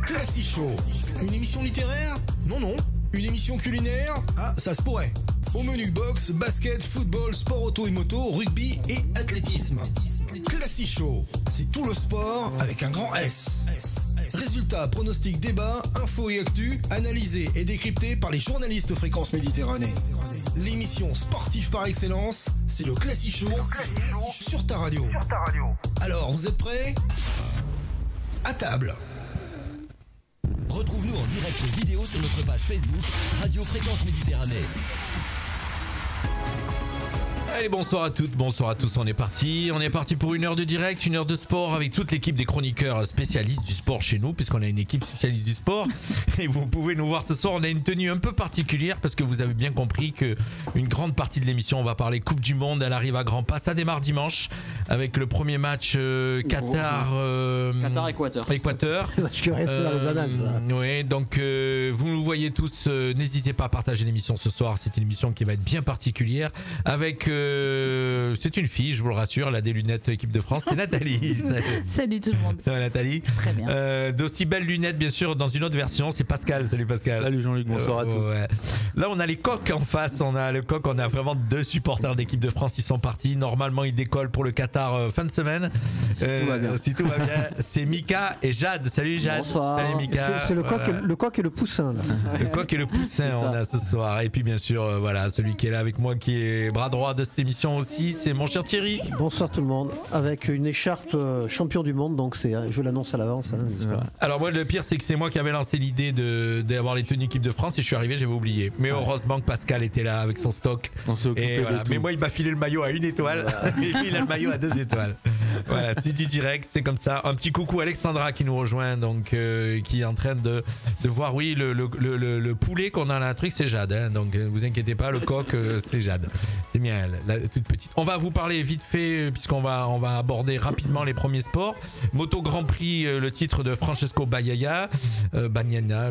Classic Show. Une émission littéraire? Non, non. Une émission culinaire? Ah, ça se pourrait. Au menu boxe, basket, football, sport auto et moto, rugby et athlétisme. Classic Show, c'est tout le sport avec un grand S. Résultats, pronostics, débats, infos et actus, analysés et décryptés par les journalistes Fréquence Méditerranée. L'émission sportive par excellence, c'est le Classic Show sur ta radio. Alors, vous êtes prêts? À table. Retrouve-nous en direct vidéo sur notre page Facebook Radio Fréquence Méditerranée. Allez, bonsoir à toutes, bonsoir à tous, on est parti pour une heure de direct, une heure de sport avec toute l'équipe des chroniqueurs spécialistes du sport chez nous, puisqu'on a une équipe spécialiste du sport et vous pouvez nous voir ce soir. On a une tenue un peu particulière parce que vous avez bien compris que une grande partie de l'émission, on va parler Coupe du Monde, elle arrive à grands pas, ça démarre dimanche avec le premier match Qatar-Équateur. Je suis resté dans les annales, ça. Oui, donc vous nous voyez tous, n'hésitez pas à partager l'émission ce soir, c'est une émission qui va être bien particulière avec... c'est une fille, je vous le rassure, elle a des lunettes équipe de France, c'est Nathalie. Salut tout le monde. Ça va Nathalie? Très bien. D'aussi belles lunettes bien sûr dans une autre version, c'est Pascal. Salut Pascal. Salut Jean-Luc, bonsoir à tous. Ouais. Là on a les coqs en face, on a vraiment deux supporters d'équipe de France qui sont partis. Normalement ils décollent pour le Qatar fin de semaine. Si tout va bien. C'est Mika et Jade. Salut Jade. Bonsoir. Salut Mika. C'est le coq et le poussin. Là. Le coq et le poussin on a ce soir. Et puis bien sûr voilà, celui qui est là avec moi qui est bras droit de cette émission aussi, c'est mon cher Thierry. Bonsoir tout le monde, avec une écharpe champion du monde, donc je l'annonce à l'avance. Alors moi le pire c'est que c'est moi qui avais lancé l'idée d'avoir les tenues équipe de France et je suis arrivé, j'avais oublié. Mais heureusement que Pascal était là avec son stock. Et voilà. Mais moi il m'a filé le maillot à 1 étoile et lui il a le maillot à 2 étoiles. Voilà, c'est du direct, c'est comme ça. Un petit coucou à Alexandra qui nous rejoint, donc qui est en train de voir, oui, le poulet qu'on a là, un truc, c'est Jade. Hein, donc vous inquiétez pas, le coq c'est Jade. C'est bien elle, la toute petite. On va vous parler vite fait puisqu'on va aborder rapidement les premiers sports. Moto Grand Prix, le titre de Francesco Bagnaia. Bagnaia.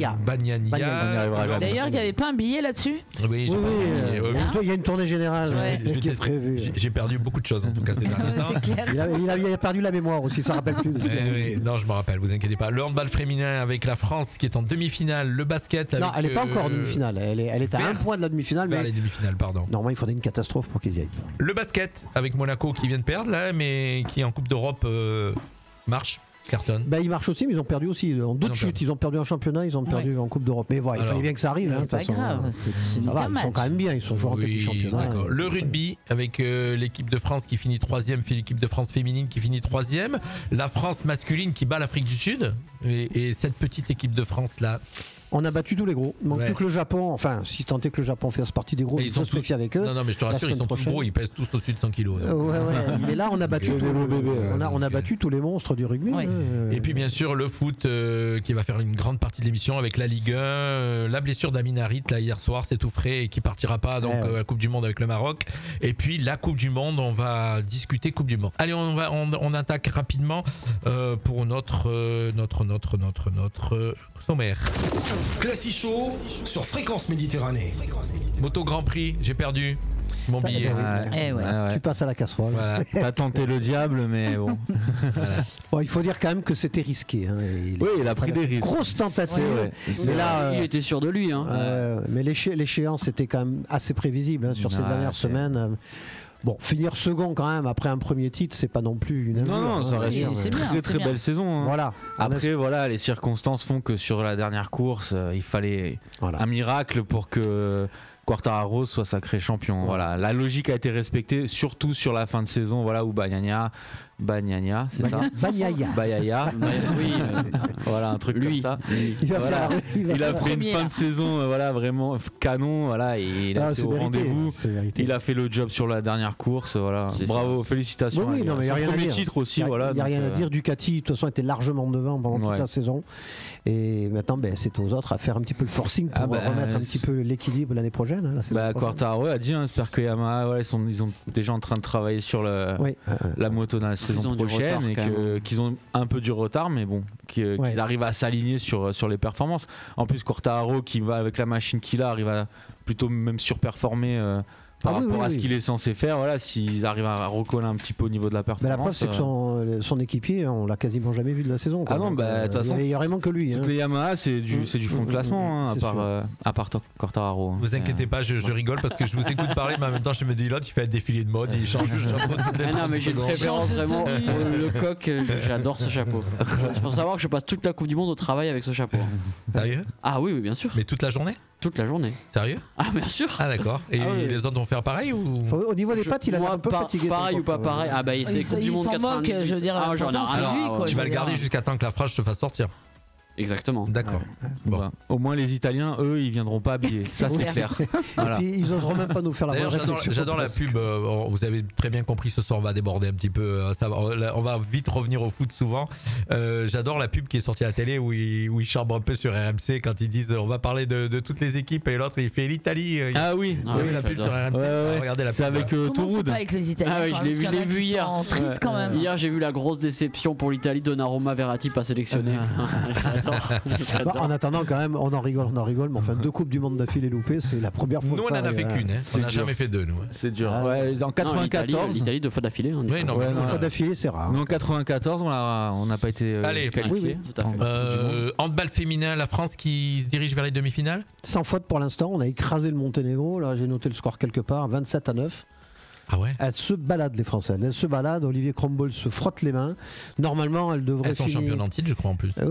D'ailleurs, il n'y avait pas un billet là-dessus? Oui, il y a une tournée générale qui est prévue. J'ai perdu beaucoup de choses en tout cas ces derniers temps. Il a perdu la mémoire aussi, ça rappelle plus. Non, je me rappelle, vous inquiétez pas. Le handball féminin avec la France qui est en demi-finale. Le basket avec... Non, elle n'est pas encore en demi-finale. Elle est à un point de la demi-finale. Vers les demi-finales, pardon. Normalement, il faudrait une catastrophe pour qu'ils y aillent. Le basket avec Monaco qui vient de perdre là, mais qui en Coupe d'Europe marche. Cartonne. Ils marchent aussi, mais ils ont perdu aussi. En d'autres chutes, ils ont perdu en championnat, ils ont perdu en Coupe d'Europe. Mais voilà, il fallait bien que ça arrive. C'est pas grave, c'est ça va, ils sont quand même bien, ils sont joueurs en tête du championnat. Le rugby avec l'équipe de France qui finit 3e, l'équipe de France féminine qui finit 3e, la France masculine qui bat l'Afrique du Sud, et cette petite équipe de France là. On a battu tous les gros. Il manque plus que le Japon. Enfin, si tant est que le Japon fasse partie des gros, ils faut se méfier avec eux. Non, mais je te rassure, ils sont tous gros, ils pèsent tous au-dessus de 100 kilos. Mais là, on a battu on a battu tous les monstres du rugby. Et puis, bien sûr, le foot qui va faire une grande partie de l'émission avec la Ligue 1. La blessure d'Amin Harit, là, hier soir, c'est tout frais et qui partira pas donc à la Coupe du Monde avec le Maroc. Et puis, la Coupe du Monde, on va discuter Coupe du Monde. Allez, on attaque rapidement pour notre sommaire. Classic Show sur Fréquence Méditerranée. Moto Grand Prix, j'ai perdu mon billet. Tu passes à la casserole. Voilà. T'as tenté le diable, mais bon. Bon, il faut dire quand même que c'était risqué. Hein. Il a pris des risques. Grosse tentative. Mais là, il était sûr de lui. Hein. Mais l'échéance était quand même assez prévisible sur ces dernières semaines. Bon, finir second quand même après un premier titre, c'est pas non plus une injure. Non, ça reste une très belle saison. Hein. Voilà. Après, les circonstances font que sur la dernière course, il fallait un miracle pour que Quartararo soit sacré champion. Voilà. La logique a été respectée, surtout sur la fin de saison, où Bagnaia, c'est ça? Bagnaia. Oui, voilà, un truc comme ça. Il a fait une fin de saison vraiment canon, et il a été au rendez-vous. Il a fait le job sur la dernière course, bravo, félicitations. Oui, non, mais il y a rien à dire. Titre aussi, il n'y a rien à dire. Ducati, de toute façon, était largement devant pendant toute la saison. Et maintenant, c'est aux autres à faire un petit peu le forcing pour remettre un petit peu l'équilibre l'année prochaine. Quartararo a dit, j'espère que Yamaha, ils sont déjà en train de travailler sur la moto dans la saison prochaine et qu'ils ont un peu du retard, mais bon, qu'ils arrivent à s'aligner sur les performances. En plus, Quartararo qui va avec la machine qu'il a arrive à plutôt même surperformer par rapport à ce qu'il est censé faire. Voilà, s'ils arrivent à recoller un petit peu au niveau de la performance. Mais la preuve, c'est que son équipier, on l'a quasiment jamais vu de la saison. Ah non, de toute façon, il n'y a vraiment que lui. Toutes les Yamaha, c'est du fond de classement, à part Quartararo. Vous inquiétez pas, je rigole parce que je vous écoute parler, mais en même temps, je me dis l'autre, il fait un défilé de mode, il change de chapeau. Non, mais j'ai une préférence vraiment pour le coq. J'adore ce chapeau. Il faut savoir que je passe toute la Coupe du Monde au travail avec ce chapeau. Sérieux? Ah oui, bien sûr. Mais toute la journée? Toute la journée. Sérieux? Ah bien sûr. Ah d'accord. Et les autres vont faire pareil ou? Au niveau des pattes, il a l'air un peu fatigué. Pareil ou pas pareil? Ah bah c'est Coupe du Monde 98. Je veux dire, tu vas le garder jusqu'à temps que la phrase te fasse sortir. Exactement. D'accord. Bon. Au moins les Italiens, eux, ils viendront pas habillés. Ça c'est clair. Voilà. Et puis ils oseront même pas nous faire la bonne réflexion. J'adore la pub. Vous avez très bien compris, ce soir on va déborder un petit peu. On va vite revenir au foot souvent. J'adore la pub qui est sortie à la télé où ils charbent un peu sur RMC quand ils disent on va parler de toutes les équipes et l'autre il fait l'Italie. Ah oui. La pub sur RMC. Regardez la pub. C'est avec Touroud. Avec les Italiens. Ah oui, je l'ai vu hier. Triste quand même. Hier j'ai vu la grosse déception pour l'Italie. Donnarumma, Verratti pas sélectionné. En attendant, quand même, on en rigole, mais enfin, 2 Coupes du Monde d'affilée loupées, c'est la première fois. Nous, on en a fait qu'une, on n'a jamais fait 2, nous. C'est dur. En 94. L'Italie 2 fois d'affilée. Oui, non, 2 fois d'affilée, c'est rare. Nous, en 94, on n'a pas été qualifiés. Handball féminin, la France qui se dirige vers les demi-finales. Sans faute pour l'instant, on a écrasé le Monténégro. Là, j'ai noté le score quelque part, 27-9. Ah ouais. Elles se baladent, les Françaises. Elles se baladent. Olivier Cromboll se frotte les mains. Normalement, elles devraient finir. Elles sont championnes en titre, je crois, en plus.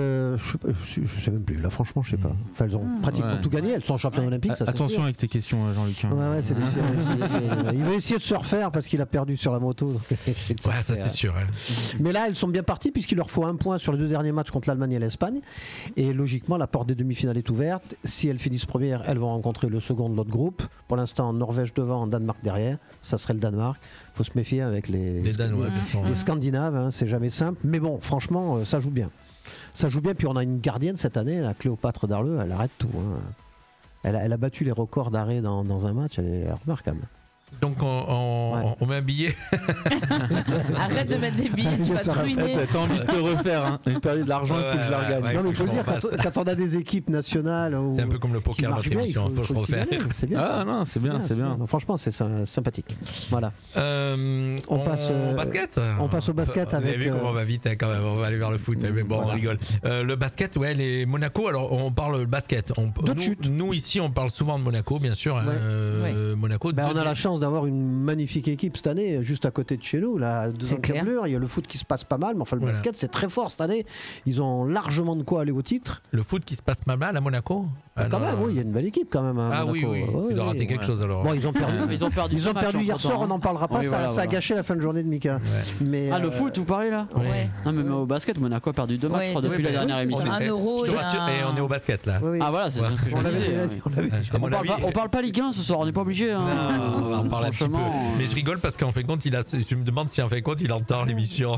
Je sais même plus. Là, franchement, je sais pas. Enfin, elles ont pratiquement tout gagné. Elles sont championnes olympiques. Attention avec tes questions, Jean-Luc. Ouais, c'est difficile. Il va essayer de se refaire parce qu'il a perdu sur la moto. Ça, c'est sûr. Hein. Mais là, elles sont bien parties puisqu'il leur faut 1 point sur les 2 derniers matchs contre l'Allemagne et l'Espagne. Et logiquement, la porte des demi-finales est ouverte. Si elles finissent premières, elles vont rencontrer le second de l'autre groupe. Pour l'instant, Norvège devant, Danemark derrière. Ça serait le Danemark. Il faut se méfier avec les Danois, les Scandinaves, hein, c'est jamais simple. Mais bon, franchement, ça joue bien. Ça joue bien. Puis on a une gardienne cette année, la Cléopâtre Darleux, elle arrête tout. Hein. Elle a battu les records d'arrêt dans un match, elle est remarquable. Donc on met un billet. Arrête de mettre des billets, tu vas te ruiner. T'as envie de te refaire, hein. J'ai perdu de l'argent, il faut que je la regagne. Non, mais il faut le dire, quand on a des équipes nationales. C'est un peu comme le poker, notre émission, il faut le refaire. C'est bien. Ah non, c'est bien. Non, franchement, c'est sympathique. Voilà. On passe au basket. On passe au basket Vous avec. avez vu comment on va vite, hein, quand même. On va aller vers le foot. Mais bon, on rigole. Le basket, ouais, les Monaco. Alors, on parle basket. Nous, ici, on parle souvent de Monaco, bien sûr. Monaco. On a la chance d'avoir une magnifique équipe cette année, juste à côté de chez nous, là, deux encablures. Il y a le foot qui se passe pas mal, mais enfin le basket c'est très fort cette année. Ils ont largement de quoi aller au titre. Le foot qui se passe pas mal à Monaco. Quand même, oui, il y a une belle équipe quand même. Ah Monaco. Oui. Il doit rater quelque chose alors. Bon, ils ont perdu hier soir, on n'en parlera pas. Ça a gâché la fin de journée de Mika. Mais le foot, vous parlez là? Non, mais au basket, Monaco a perdu 2 matchs depuis la dernière émission. 1 euro. Je te rassure, et on est au basket là. Ah voilà, c'est ce que je disais. On parle pas Ligue 1 ce soir, on n'est pas obligé. On va en parler un petit peu. Mais je rigole parce qu'en fin de compte, je me demande si en fin de compte il entend l'émission.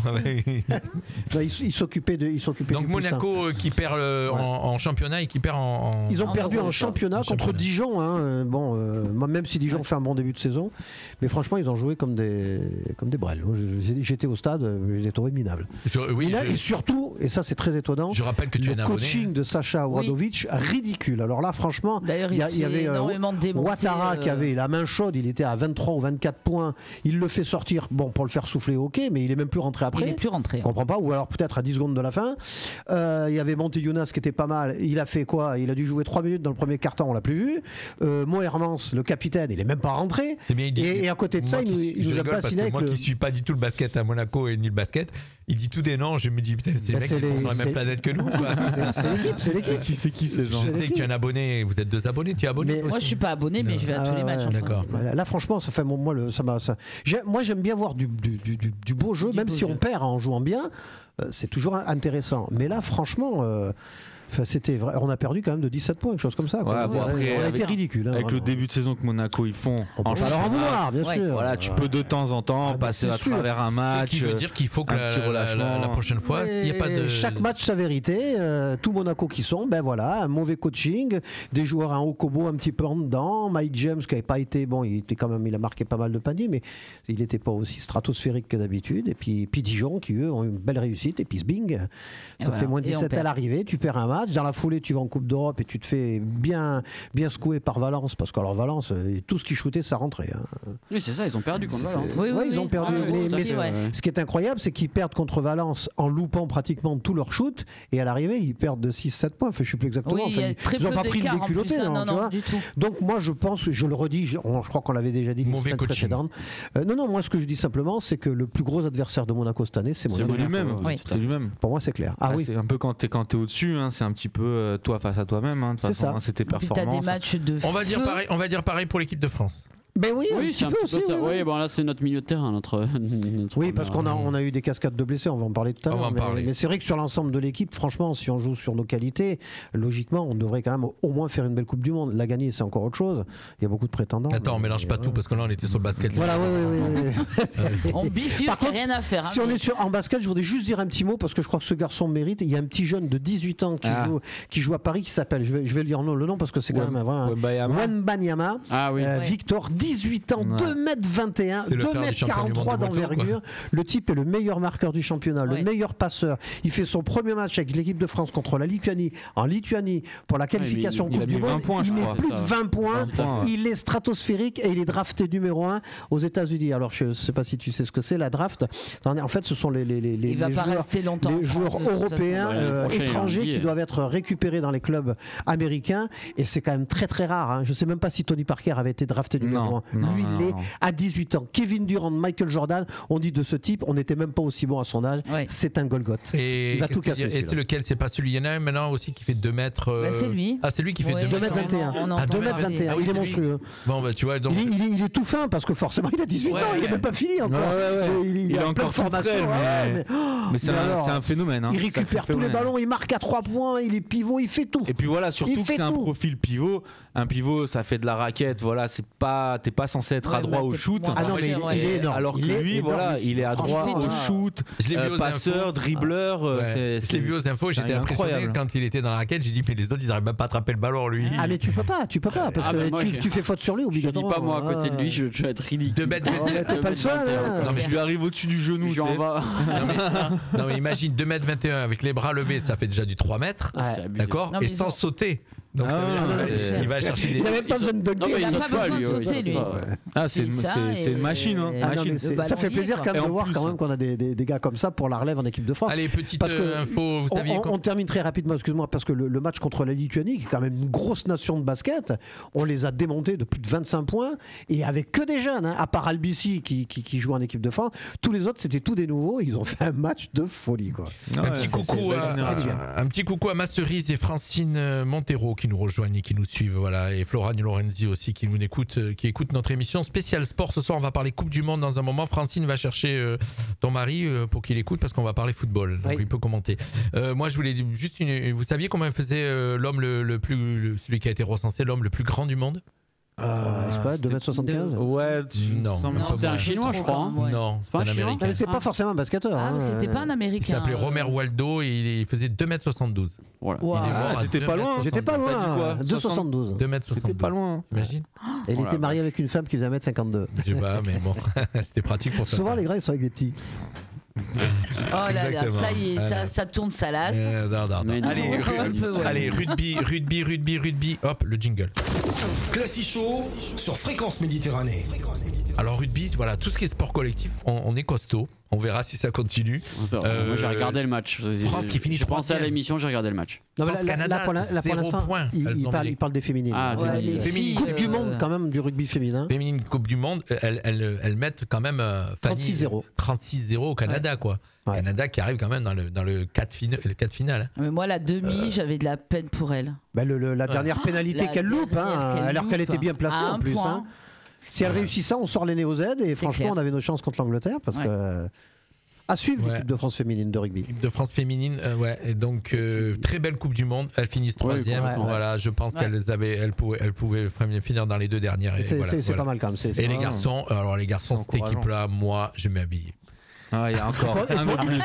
Il s'occupait de. Donc Monaco qui perd en championnat et qui perd en. Ils ont perdu en championnat contre Dijon. Même si Dijon fait un bon début de saison, mais franchement ils ont joué comme des brels. J'étais au stade, je les ai trouvés minables. Et surtout, et ça c'est très étonnant, je rappelle que tu es un abonné. Le coaching de Sacha Obradovic ridicule. Alors là franchement, il y avait Ouattara qui avait la main chaude, il était à 23 ou 24 points. Il le fait sortir, pour le faire souffler, ok, mais il est même plus rentré après. Il est plus rentré. Je comprends pas, ou alors peut-être à 10 secondes de la fin. Il y avait Monte Younas qui était pas mal. Il a fait quoi? Il a dû jouer 3 minutes dans le premier quart-temps, on l'a plus vu. Mo Hermans, le capitaine, il est même pas rentré. Et à côté de ça, il nous a bassiné avec moi qui suis pas du tout le basket à Monaco et ni le basket, il dit tout des noms. Je me dis putain, c'est les mecs qui sont sur la même planète que nous. C'est l'équipe. Qui ces gens? Je sais que tu es un abonné. Vous êtes 2 abonnés. Tu es abonné? Moi, je suis pas abonné, mais je vais à tous les matchs. D'accord. Là, franchement, ça fait moi moi, j'aime bien voir du beau jeu, même si on perd en jouant bien. C'est toujours intéressant. Mais là, franchement. C'était vrai, on a perdu quand même de 17 points, quelque chose comme ça. Ouais, après, on a été ridicule. Avec le début de saison que Monaco ils font. On peut leur en vouloir, bien sûr. Voilà, tu peux de temps en temps passer à travers un match. Ce qui veut dire qu'il faut que la prochaine fois, s'il n'y a pas de. Chaque match sa vérité. Tout Monaco qui sont, un mauvais coaching, des joueurs en haut combo un petit peu en dedans. Mike James qui n'avait pas été il a marqué pas mal de paniers, mais il n'était pas aussi stratosphérique que d'habitude. Et puis Dijon qui eux ont une belle réussite. Et puis Bing, ça fait moins 17 à l'arrivée, tu perds un match. match. Dans la foulée, tu vas en Coupe d'Europe et tu te fais bien secouer par Valence, parce que alors Valence, tout ce qu'ils shootaient, ça rentrait. Oui, c'est ça, ils ont perdu contre Valence. Oui, ils ont perdu. Ce qui est incroyable, c'est qu'ils perdent contre Valence en loupant pratiquement tous leurs shoots, et à l'arrivée, ils perdent de 6-7 points. Enfin, je ne sais plus exactement. Ils n'ont pas pris le déculotté. Donc moi, je pense, je le redis, je crois qu'on l'avait déjà dit mauvais coaching. Non, moi, ce que je dis simplement, c'est que le plus gros adversaire de Monaco cette année, c'est Monaco. C'est lui-même. Pour moi, c'est clair. C'est un peu quand t'es au-dessus, c'est un petit peu toi face à toi-même. C'est ça. C'était performance. T'as des matchs de on va dire pareil pour l'équipe de France. Ben oui, c'est un petit peu ça. Oui, bon là c'est notre milieu de terrain, notre oui, parce qu'on a eu des cascades de blessés, on va en parler tout à l'heure. Mais c'est vrai que sur l'ensemble de l'équipe, franchement, si on joue sur nos qualités, logiquement, on devrait quand même au moins faire une belle Coupe du Monde. La gagner, c'est encore autre chose. Il y a beaucoup de prétendants. Attends, on mélange pas tout parce que là on était sur le basket. Voilà, oui. On bifurque, il n'y a rien à faire. Si on est en basket, je voudrais juste dire un petit mot parce que je crois que ce garçon mérite. Il y a un petit jeune de 18 ans qui joue à Paris qui s'appelle, je vais lire le nom parce que c'est quand même Wembanyama. Victor, 18 ans. 2m21, 2m43 d'envergure. Le type est le meilleur marqueur du championnat, le meilleur passeur. Il fait son premier match avec l'équipe de France contre la Lituanie, en Lituanie, pour la qualification Coupe du Monde. Il met plus de 20 points. Il est stratosphérique et il est drafté numéro 1 aux États-Unis. Alors, je ne sais pas si tu sais ce que c'est, la draft. En fait, ce sont les joueurs européens, étrangers qui doivent être récupérés dans les clubs américains. Et c'est quand même très, très rare. Je ne sais même pas si Tony Parker avait été drafté numéro 1. Lui, il est à 18 ans. Kevin Durant, Michael Jordan, on dit de ce type, on n'était même pas aussi bon à son âge. C'est un Golgoth. Il va tout casser. Et c'est lequel? C'est pas celui. Il y en a un maintenant aussi qui fait 2 mètres. C'est lui. Ah, c'est lui qui fait 2m21. À 2m21. Il est monstrueux. Bon, bah, tu vois, donc... il est tout fin parce que forcément, il a 18 ans. Il n'est même pas fini encore. Il est encore formation. Mais c'est un phénomène. Il récupère tous les ballons, il marque à 3 points, il est pivot, il fait tout. Et puis voilà, surtout que c'est un profil pivot. Un pivot, ça fait de la raquette. Voilà, t'es pas censé être à droit au shoot. Ah non, mais il est énorme. Alors que lui, voilà, il est à droit au shoot, passeur, dribbleur. Je l'ai vu aux infos, j'étais impressionné quand il était dans la raquette. J'ai dit, mais les autres, ils n'arrivent même pas à attraper le ballon, lui. Ah, mais tu peux pas, parce que tu fais faute sur lui, obligatoirement. Je dis pas moi à côté de lui, je vais être ridicule. 2 mètres. T'es pas le seul. Non, mais je lui arrive au-dessus du genou. Non, mais imagine 2m21 avec les bras levés, ça fait déjà du 3 mètres. D'accord? Et sans sauter. Donc il va chercher des. Il n'a même pas besoin de dunker. Il n'a pas besoin de sauter, lui. C'est une machine. Ça fait plaisir quand même de voir quand même qu'on a des gars comme ça pour la relève en équipe de France. Allez, petite info, vous saviez quoi? On termine très rapidement, excuse-moi, parce que le match contre la Lituanie, qui est quand même une grosse nation de basket, on les a démontés de plus de 25 points, et avec que des jeunes, à part Albici qui joue en équipe de France, tous les autres c'était tous des nouveaux, ils ont fait un match de folie, quoi. Un petit coucou à Masserise et Francine Montero qui nous rejoignent et qui nous suivent, voilà, et Florane Lorenzi aussi qui nous écoute, qui écoute notre émission spéciale sport. Ce soir on va parler Coupe du Monde dans un moment. Francine va chercher ton mari pour qu'il écoute parce qu'on va parler football, donc il peut commenter. Moi je voulais juste vous saviez comment faisait l'homme celui qui a été recensé, l'homme le plus grand du monde? C'est pas 2m75? Ouais, non. C'était un chinois, je crois. Non, c'est pas un américain. C'est pas forcément un basketteur. Ah, c'était pas un américain. Il s'appelait Romer Waldo et il faisait 2m72. Voilà. J'étais pas loin. J'étais pas loin. 2m72. 2m72. C'était pas loin. Imagine. Et il était marié avec une femme qui faisait 1m52. Je sais pas, mais bon, c'était pratique pour ça. Souvent les gars ils sont avec des petits. Oh là là, ça y est, ça tourne sa lasse. Allez, rugby, hop, le jingle. Classico sur Fréquence Méditerranée. Alors rugby, voilà, tout ce qui est sport collectif, on est costaud. On verra si ça continue. Moi j'ai regardé le match. France qui finit. J'ai pensé à l'émission, j'ai regardé le match. France-Canada, pour l'instant, il parle des féminines. Les filles, Coupe du monde quand même du rugby féminin. Féminine Coupe du monde, elles mettent quand même 36-0. 36-0 au Canada, quoi. Ouais. Canada qui arrive quand même dans le 4 final. Mais moi, la demi, j'avais de la peine pour elle. La dernière pénalité qu'elle loupe, alors qu'elle était bien placée en plus. Si elle réussit ça, on sort les Néo-Z et franchement, on avait nos chances contre l'Angleterre parce que. À suivre l'équipe de France féminine de rugby. L'équipe de France féminine, et donc très belle Coupe du Monde. Elles finissent 3e. Voilà, je pense qu'elles pouvaient finir dans les 2 dernières. C'est pas mal quand même. Et les garçons, cette équipe-là, moi, je m'ai habillé. Ah, il y a encore un peu plus.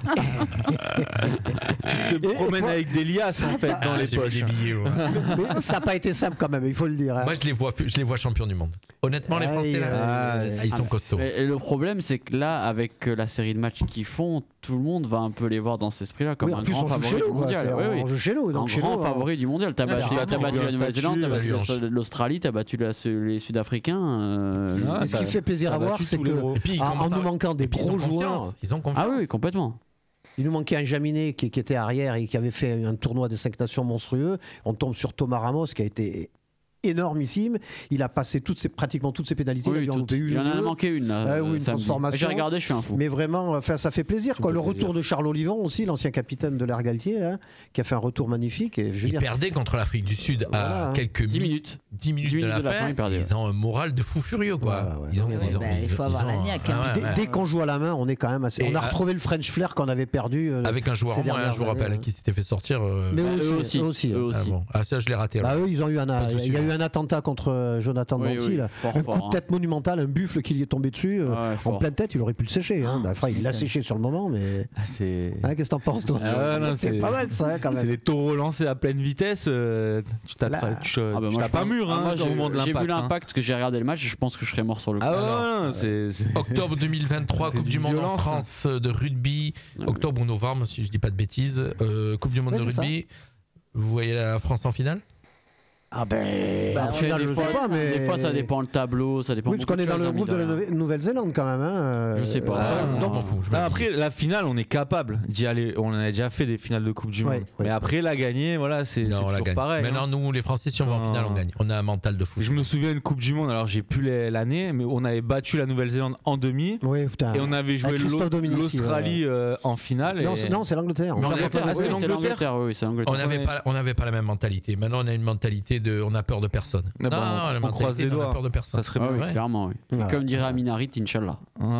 Tu te promènes avec des liasses en fait dans les poches. Des billets, ouais. Mais ça n'a pas été simple quand même, il faut le dire. Hein. Moi, je les vois champions du monde. Honnêtement, les Français, là, ils sont costauds. Et le problème, c'est que là, avec la série de matchs qu'ils font, tout le monde va un peu les voir dans cet esprit-là comme un grand favori du mondial. On joue chez nous, un grand favori du mondial. T'as battu la Nouvelle-Zélande, t'as battu l'Australie, t'as battu les Sud-Africains. Et ce qui fait plaisir à voir, c'est que en nous manquant des gros joueurs, ils ont confiance. Ah oui, complètement. Il nous manquait un Jaminet qui était arrière et qui avait fait un tournoi des 5 nations monstrueux. On tombe sur Thomas Ramos qui a été énormissime. Il a passé pratiquement toutes ses pénalités. Oui, il en a manqué une. Une transformation. J'ai regardé, je suis un fou. Mais vraiment, ça fait plaisir. Le retour de Charles Olivon aussi, l'ancien capitaine de l'Air Galtier, là, qui a fait un retour magnifique. Et, ils perdaient contre l'Afrique du Sud à quelques 10 minutes. 10 minutes de la fin. Ils ont un moral de fou furieux. Quoi. Il faut avoir la niaque. Dès qu'on joue à la main, on est quand même assez. On a retrouvé le French flair qu'on avait perdu. Avec un joueur en moins, je vous rappelle, qui s'était fait sortir. Mais eux aussi. Ça, je l'ai raté. Eux, ils ont eu il y a eu un attentat contre Jonathan Danty, un coup de tête monumental, un buffle qui lui est tombé dessus en pleine tête, il aurait pu le sécher. Il l'a séché sur le moment, mais qu'est-ce que t'en penses toi? C'est pas mal ça quand même. C'est les taureaux lancés à pleine vitesse. Tu tapes pas mur au moment de l'impact. J'ai vu l'impact parce que j'ai regardé le match. Je pense que je serais mort sur le coup. Octobre 2023, Coupe du Monde en France de rugby. Octobre ou novembre, si je dis pas de bêtises. Coupe du Monde de rugby. Vous voyez la France en finale? Des fois ça dépend le tableau, ça dépend. Oui, parce qu'on est dans le groupe de la Nouvelle-Zélande quand même. Je sais pas. Après la finale, on est capable d'y aller. On a déjà fait des finales de Coupe du Monde. Mais après la gagner, voilà, c'est toujours pareil. Maintenant, nous, les Français, si on va en finale, on gagne. On a un mental de fou. Je me souviens d'une Coupe du Monde. Alors j'ai plus l'année, mais on avait battu la Nouvelle-Zélande en demi. Et on avait joué l'Australie en finale. Non, c'est l'Angleterre. C'est l'Angleterre. Oui, c'est l'Angleterre. On n'avait pas la même mentalité. Maintenant, on a une mentalité on a peur de personne. On croise les doigts. On a peur de personne. Ça serait bien. Clairement, oui. Comme dirait Aminarit, Inch'Allah.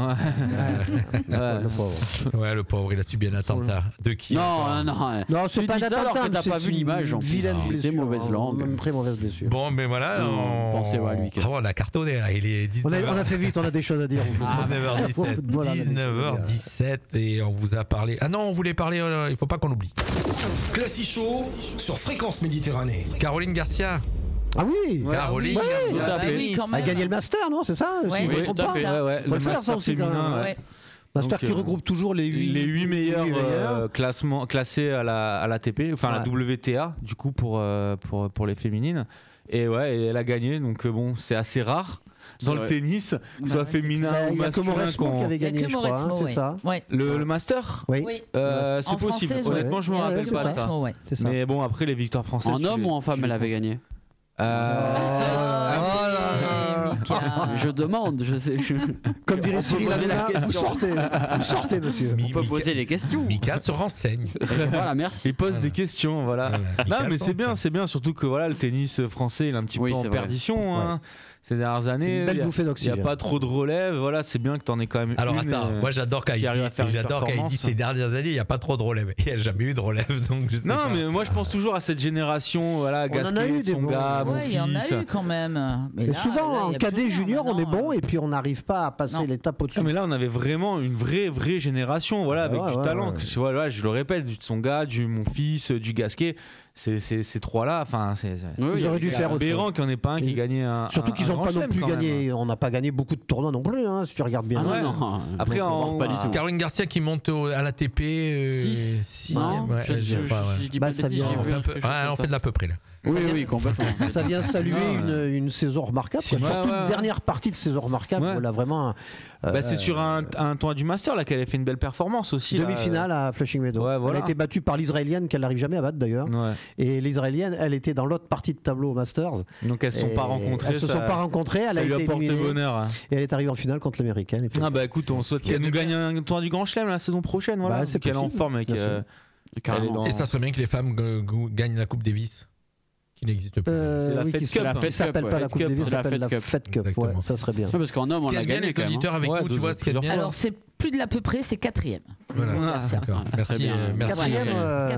Le pauvre. Ouais, le pauvre, il a subi un attentat. De qui? Non, c'est pas un attentat. Alors que t'as pas vu l'image. Vilaine blessure. Mauvaise langue. Une très mauvaise blessure. Bon, mais voilà. Pensez à lui. On a cartonné là. Il est 19h. On a fait vite, on a des choses à dire. 19h17 et on vous a parlé. Ah non, on voulait parler. Il faut pas qu'on l'oublie. Classic Show sur Fréquence Méditerranée. Caroline Garcia. Ah oui, Caroline a gagné le Master, non? C'est ça? Oui, tout à fait. On peut le faire ça aussi quand même. Master qui regroupe toujours les 8 meilleurs classés à l'ATP, enfin à la WTA, du coup pour les féminines. Et elle a gagné, donc bon, c'est assez rare. Dans le tennis, que ce soit féminin ou masculin. Il y a que qui avait gagné, je crois, c'est ça. Le Master? Oui. C'est possible. Honnêtement, je me rappelle pas ça. Mais bon, après les victoires françaises. En homme ou en femme, elle avait gagné? Je demande, je sais. Comme dirait Cyril Hanouna, vous sortez, monsieur. On peut poser les questions. Mika se renseigne. Voilà, merci. Il pose des questions, voilà. Non, mais c'est bien, surtout que le tennis français, il est un petit peu en perdition. Ces dernières années, une belle bouffée d'oxygène. Il n'y a pas trop de relève, c'est bien que tu en aies quand même. Alors attends, moi j'adore quand il dit ces dernières années, il n'y a pas trop de relève. Il n'y a jamais eu de relève, donc je sais pas. Mais moi je pense toujours à cette génération, Gasquet, Tsonga, mon fils. Il y en a eu quand même. Mais souvent en cadet junior, on est bon et puis on n'arrive pas à passer l'étape au-dessus. Mais là, on avait vraiment une vraie génération, avec du talent. Je le répète, du Tsonga, du mon fils, du Gasquet. Ces trois-là, ils auraient dû faire aberrant qu'il n'y en ait pas un qui gagnait un. Surtout qu'ils n'ont pas non plus gagné. On n'a pas gagné beaucoup de tournois non plus, si tu regardes bien. Après, pas du tout. Caroline Garcia qui monte à l'ATP 6. Je dis pas de bêtises. On fait de l'à peu près là. Oui, complètement. Ça vient saluer une saison remarquable. Surtout une dernière partie de saison remarquable. Là, vraiment. C'est sur un tournoi du Master là qu'elle a fait une belle performance aussi. Demi-finale à Flushing Meadows. Elle a été battue par l'Israélienne qu'elle n'arrive jamais à battre d'ailleurs. Et l'Israélienne, elle était dans l'autre partie de tableau au Masters. Donc elles ne se sont pas rencontrées. Elles se sont pas rencontrées. Elle a été éliminée. Bonheur. Et elle est arrivée en finale contre l'Américaine. Écoute, on souhaite qu'elle nous gagne un tournoi du Grand Chelem la saison prochaine. Voilà, c'est qu'elle est en forme avec. Et ça serait bien que les femmes gagnent la Coupe Davis. Qui n'existe plus. C'est la Fed Cup. Ça s'appelle pas la Coupe Davis, ça s'appelle la Fed Cup. Ça serait bien. Parce qu'en homme, on l'a gagné. Les auditeurs avec nous, tu vois ce qu'il y a bien. Alors c'est plus de l'à peu près, c'est 4e. Voilà, d'accord. Merci. Quatrième.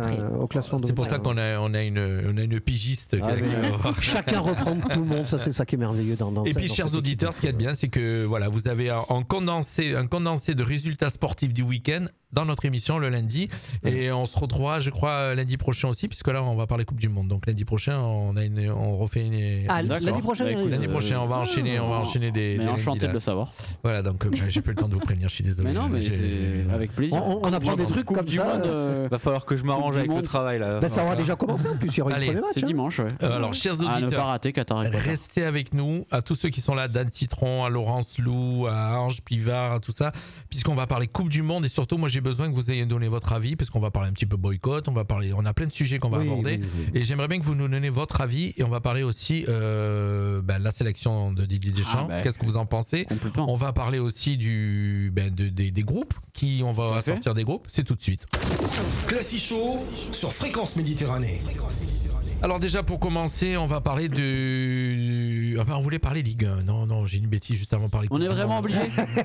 au classement. C'est pour ça qu'on a une pigiste. Chacun reprend tout le monde, ça c'est ça qui est merveilleux dans Et puis, chers auditeurs, ce qu'il y a de bien, c'est que voilà, vous avez un condensé de résultats sportifs du week-end dans notre émission le lundi. Et on se retrouvera, je crois, lundi prochain aussi, puisque là, on va parler Coupe du Monde. Donc lundi prochain, on refait une. Ah, lundi prochain, lundi prochain, on va enchaîner des. Mais enchanté de le savoir. Voilà, donc j'ai pas eu le temps de vous prévenir, je suis désolé. Mais non, mais c'est avec plaisir. On apprend des trucs comme ça. Va falloir que je m'arrange avec le travail là. Ça aura déjà commencé en plus, il y aura eu le premier match. C'est dimanche, ouais. Alors, chers auditeurs, ne pas rater Qatar. Restez avec nous, à tous ceux qui sont là, Dan Citron, à Laurence Lou, à Ange Pivard, à tout ça, puisqu'on va parler Coupe du Monde et surtout, moi j'ai besoin que vous ayez donné votre avis, parce qu'on va parler un petit peu boycott, on a plein de sujets qu'on va aborder, et j'aimerais bien que vous nous donniez votre avis, et on va parler aussi la sélection de Didier Deschamps. Qu'est-ce que vous en pensez? On va parler aussi des groupes, on va sortir des groupes, c'est tout de suite. Classic Show sur Fréquence Méditerranée. Alors déjà pour commencer, on va parler on voulait parler Ligue 1. Non, j'ai une bêtise juste avant de parler. On est vraiment obligé.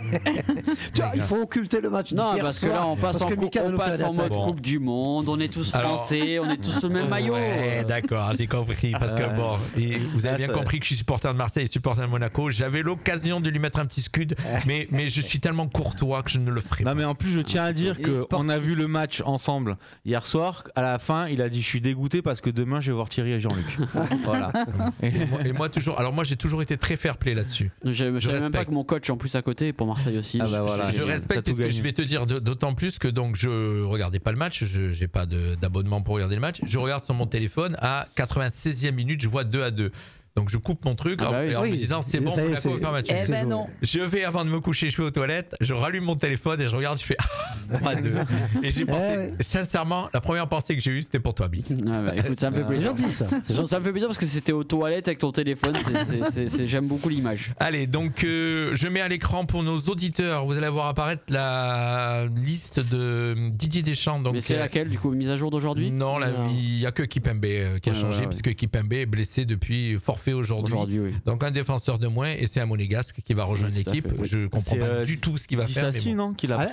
Il faut occulter le match. Non, parce que là on passe en mode Coupe du Monde. On est tous français, on est tous le même maillot. Ouais, d'accord, j'ai compris. Parce que vous avez bien compris que je suis supporter de Marseille et supporter de Monaco. J'avais l'occasion de lui mettre un petit scud, mais je suis tellement courtois que je ne le ferai pas. Non mais en plus je tiens à dire qu'on a vu le match ensemble hier soir. À la fin, il a dit je suis dégoûté parce que demain je vais voir Thierry et Jean-Luc. Voilà. Et moi toujours. Alors moi j'ai toujours été très fair play là-dessus. Je savais même pas que mon coach en plus à côté pour Marseille aussi. Je respecte parce que je vais te dire d'autant plus que donc je regardais pas le match, je n'ai pas d'abonnement pour regarder le match. Je regarde sur mon téléphone à 96e minute, je vois 2-2. Donc je coupe mon truc en me disant c'est bon, Monaco va faire match. Eh ben non. Je vais avant de me coucher, je vais aux toilettes, je rallume mon téléphone et je regarde, je fais 3-2. Et j'ai pensé, sincèrement, la première pensée que j'ai eue c'était pour toi, Bic. Écoute, ça me fait plaisir. C'est gentil ça. Ça me fait plaisir parce que c'était aux toilettes avec ton téléphone. J'aime beaucoup l'image. Allez, donc je mets à l'écran pour nos auditeurs, vous allez voir apparaître la liste de Didier Deschamps. Donc, mais c'est laquelle du coup, mise à jour d'aujourd'hui? Non, il n'y a que Kipembe qui a changé, puisque Kipembe est blessé depuis forfait aujourd'hui. Oui. Donc un défenseur de moins et c'est un monégasque qui va rejoindre l'équipe. Je comprends pas du tout ce qu'il va faire. C'est non qu'il a.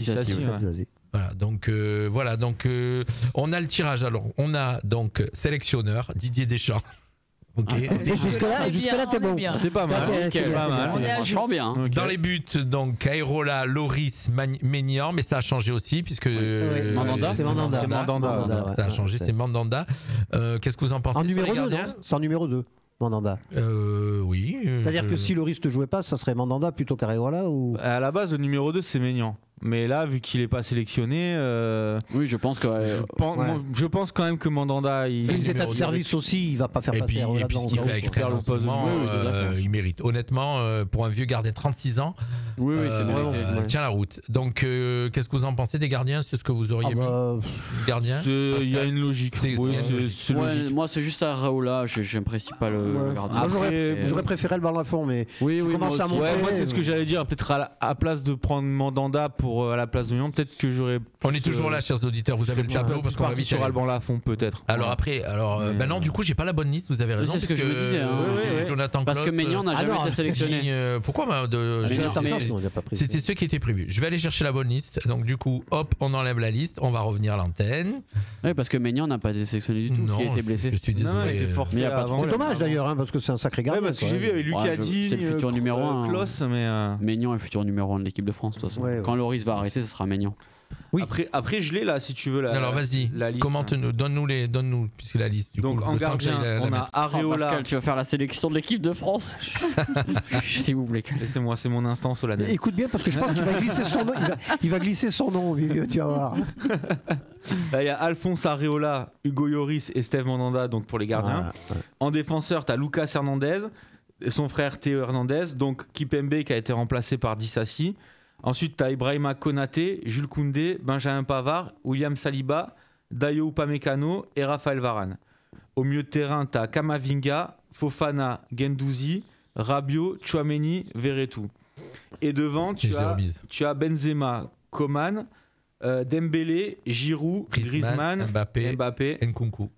Voilà, donc on a le tirage. Alors on a donc sélectionneur Didier Deschamps. Ok. Jusque-là, t'es bon. C'est pas mal. Franchement bien. Dans les buts, donc Aérola, Loris, Maignan, mais ça a changé aussi puisque Mandanda. C'est Mandanda. Ça a changé, c'est Mandanda. Qu'est-ce que vous en pensez? En numéro 2, c'est en numéro 2. Mandanda. Oui. C'est-à-dire que si Loris ne jouait pas, ça serait Mandanda plutôt qu'Areola ou... À la base, le numéro 2, c'est Maignan. Mais là, vu qu'il n'est pas sélectionné, oui, je pense que je pense quand même que Mandanda, les états de service aussi, il va pas faire passer et puis ce qu'il fait avec Rennes en ce moment, il mérite. Honnêtement, pour un vieux gardien de 36 ans, c'est mérité. Tient la route. Donc, qu'est-ce que vous en pensez des gardiens? C'est ce que vous auriez mis gardien? Il y a une logique. Moi, c'est juste à Raoula. J'apprécie pas le gardien. J'aurais préféré le ballon à fond, mais moi c'est ce que j'allais dire. Peut-être à place de prendre Mandanda à la place de Lyon, peut-être que j'aurais. On est toujours là, chers auditeurs. Vous avez le tableau parce qu'on va vite sur Alban Lafont, peut-être. Alors après, non, du coup, j'ai pas la bonne liste. Vous avez raison. C'est ce que je me disais. Jonathan parce que Maignan n'a jamais été sélectionné. Pourquoi c'était ceux qui étaient prévus. Je vais aller chercher la bonne liste. Donc du coup, hop, on enlève la liste. On va revenir à l'antenne. Oui, parce que Maignan n'a pas été sélectionné du tout. Il a été blessé. Je suis désolé. C'est dommage d'ailleurs, parce que c'est un sacré gardien. Parce que j'ai vu avec Lucadi, c'est le futur numéro 1. Maignan est le futur numéro 1 de l'équipe de France de toute façon. Quand Loris va arrêter, ce sera Maignan. Oui. Après je l'ai là si tu veux alors vas-y, commente-nous, donne-nous puisque la liste du donc coup, en gardien on a Areola. Pascal, tu vas faire la sélection de l'équipe de France. S'il vous plaît. Laissez-moi, c'est mon instant solennel. Écoute bien parce que je pense qu'il va glisser son nom. Il va glisser son nom au milieu, tu vas voir. Là, il y a Alphonse Areola, Hugo Lloris et Steve Mandanda donc pour les gardiens. En défenseur, tu as Lucas Hernandez, son frère Théo Hernandez, donc Kipembe qui a été remplacé par Dissassi. Ensuite, tu as Ibrahima Konaté, Jules Koundé, Benjamin Pavard, William Saliba, Dayo Upamecano et Raphaël Varane. Au milieu de terrain, tu as Kamavinga, Fofana, Guendouzi, Rabiot, Tchouaméni, Verretou. Et devant, tu as Benzema, Coman, Dembélé, Giroud, Griezmann, Mbappé, Nkunku.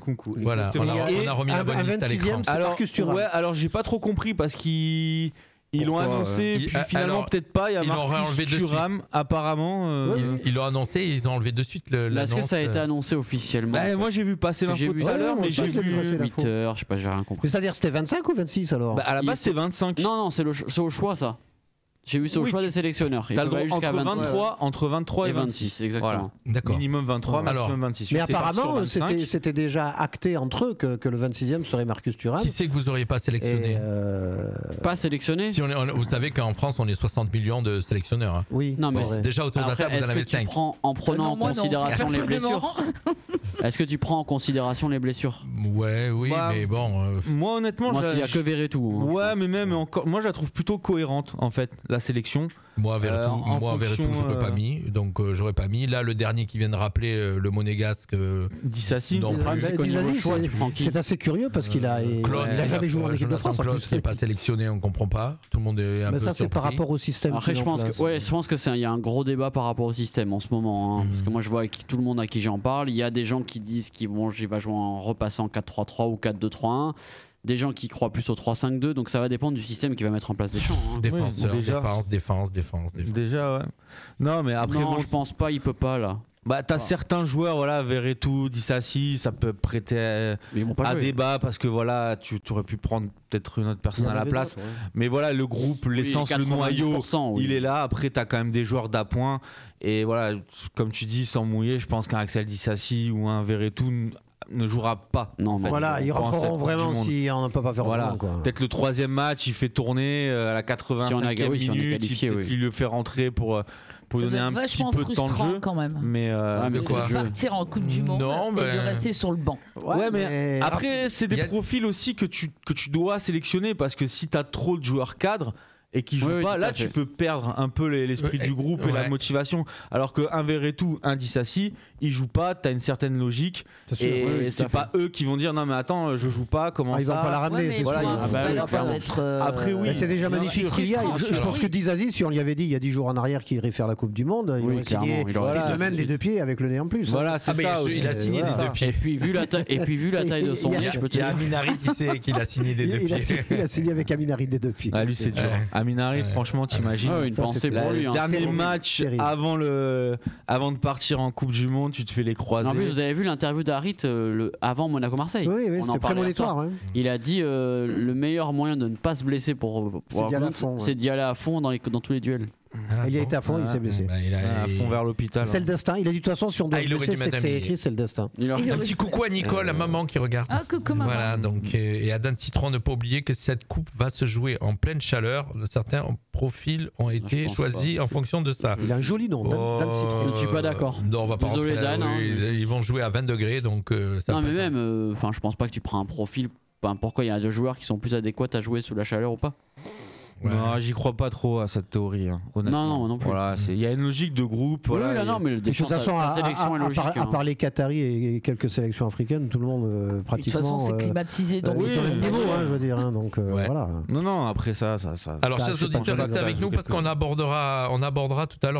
Voilà, on a remis la bonne liste à l'écran. Alors, j'ai pas trop compris parce qu'il Ils l'ont annoncé, puis finalement peut-être pas. Il y a Marcus Thuram apparemment. Ils l'ont annoncé et ils ont enlevé de suite l'annonce. Est-ce que ça a été annoncé officiellement? Moi j'ai vu passer l'info tout à l'heure, mais j'ai vu 8h, je sais pas, j'ai rien compris. C'est-à-dire c'était 25 ou 26 alors? À la base c'est 25. Non, c'est au choix ça. J'ai vu ça au choix des sélectionneurs. T'as le droit entre 23 et 26. Exactement. Voilà. D'accord. Minimum 23, maximum 26. Mais apparemment, c'était déjà acté entre eux que le 26e serait Marcus Thuram. Qui c'est que vous n'auriez pas sélectionné? Pas sélectionné? Vous savez qu'en France, on est 60 millions de sélectionneurs. Hein. Oui. Non, mais déjà autour de la table, vous en avez 5. En prenant en considération les blessures. Est-ce que tu prends en considération les blessures? Oui, mais bon. Moi, honnêtement, il n'y a que Verretou. Ouais, mais même encore. Moi, je la trouve plutôt cohérente, en fait, la sélection. Moi, Verretou, je n'aurais pas mis. Donc, j'aurais pas mis. Là, le dernier qui vient de rappeler, le monégasque. Disasi. C'est assez curieux parce qu'il a jamais joué en équipe de France. Klose qui n'est pas sélectionné, on ne comprend pas. Tout le monde est un peu surpris. Ça, c'est par rapport au système. Après, je pense qu'il y a un gros débat par rapport au système en ce moment. Parce que moi, je vois avec tout le monde à qui j'en parle, il y a des gens qui disent qu'il va jouer en repassant 4-3-3 ou 4-2-3-1. Des gens qui croient plus au 3-5-2, donc ça va dépendre du système qui va mettre en place Deschamps. Défense. Déjà, ouais. Non, mais après. Non, je pense pas, il peut pas là. T'as certains joueurs, Verretou, Disasi, ça peut prêter à débat parce que tu aurais pu prendre peut-être une autre personne à la place. Mais le groupe, l'essence, le noyau, il est là. Après, t'as quand même des joueurs d'appoint. Et comme tu dis, sans mouiller, je pense qu'un Axel Disasi ou un Verretou ne jouera pas. Non, ils rentreront vraiment si on ne peut pas faire peut-être le 3e match, il fait tourner à la 85e minute, il le fait rentrer pour donner un petit peu de temps de jeu quand même. Mais de partir en Coupe du Monde et de rester sur le banc. Mais après c'est des profils aussi que tu dois sélectionner parce que si tu as trop de joueurs cadres et qui jouent pas, là tu peux perdre un peu l'esprit du groupe et la motivation. Alors qu'un Verretou, un Disasi, ils jouent pas, t'as une certaine logique et c'est pas eux qui vont dire non mais attends je joue pas, comment ça. Ils vont pas la ramener. Après c'est déjà magnifique qu'il y aille. Je pense que Disasi, si on lui avait dit il y a 10 jours en arrière qu'il irait faire la Coupe du Monde, il aurait signé des deux mains, des deux pieds avec le nez en plus. Voilà, c'est ça. Il a signé des deux pieds. Et puis vu la taille de son nez, je peux te dire. Il y a Aminari qui sait qu'il a signé des deux pieds. Il a signé avec Aminari des deux pieds. Lui c'est dur. Aminari, franchement, t'imagines. Une pensée pour lui. Dernier match avant de partir en Coupe du Monde, tu te fais les croisés. En plus, vous avez vu l'interview d'Harit avant Monaco-Marseille. Oui, c'était prémonitoire. Il a dit le meilleur moyen de ne pas se blesser c'est d'y aller à fond dans tous les duels. Il a été à fond, il s'est blessé. À fond vers l'hôpital. C'est le destin. Il a dit de toute façon, si on doit se blesser, c'est que c'est écrit, c'est le destin. Un petit coucou à Nicole, à maman qui regarde. Coucou maman. Voilà, donc, et à Dan Citron, ne pas oublier que cette coupe va se jouer en pleine chaleur. Certains profils ont été choisis en fonction de ça. Il a un joli nom, Dan Citron. Je ne suis pas d'accord. Non, on va pas Désolé, Dan. Ils vont jouer à 20 degrés, donc ça. Non, mais même, je pense pas que tu prends un profil. Pourquoi il y a des joueurs qui sont plus adéquats à jouer sous la chaleur ou pas? Non, j'y crois pas trop à cette théorie, honnêtement. Non plus. Il y a une logique de groupe. Mais de toute façon, sa sélection est logique. À part les Qataris et quelques sélections africaines, tout le monde pratiquement. De toute façon, c'est climatisé. Donc Oui, niveau, je veux dire. Donc voilà. Non, après ça. Alors, chers auditeurs, restez avec nous parce qu'on abordera tout à l'heure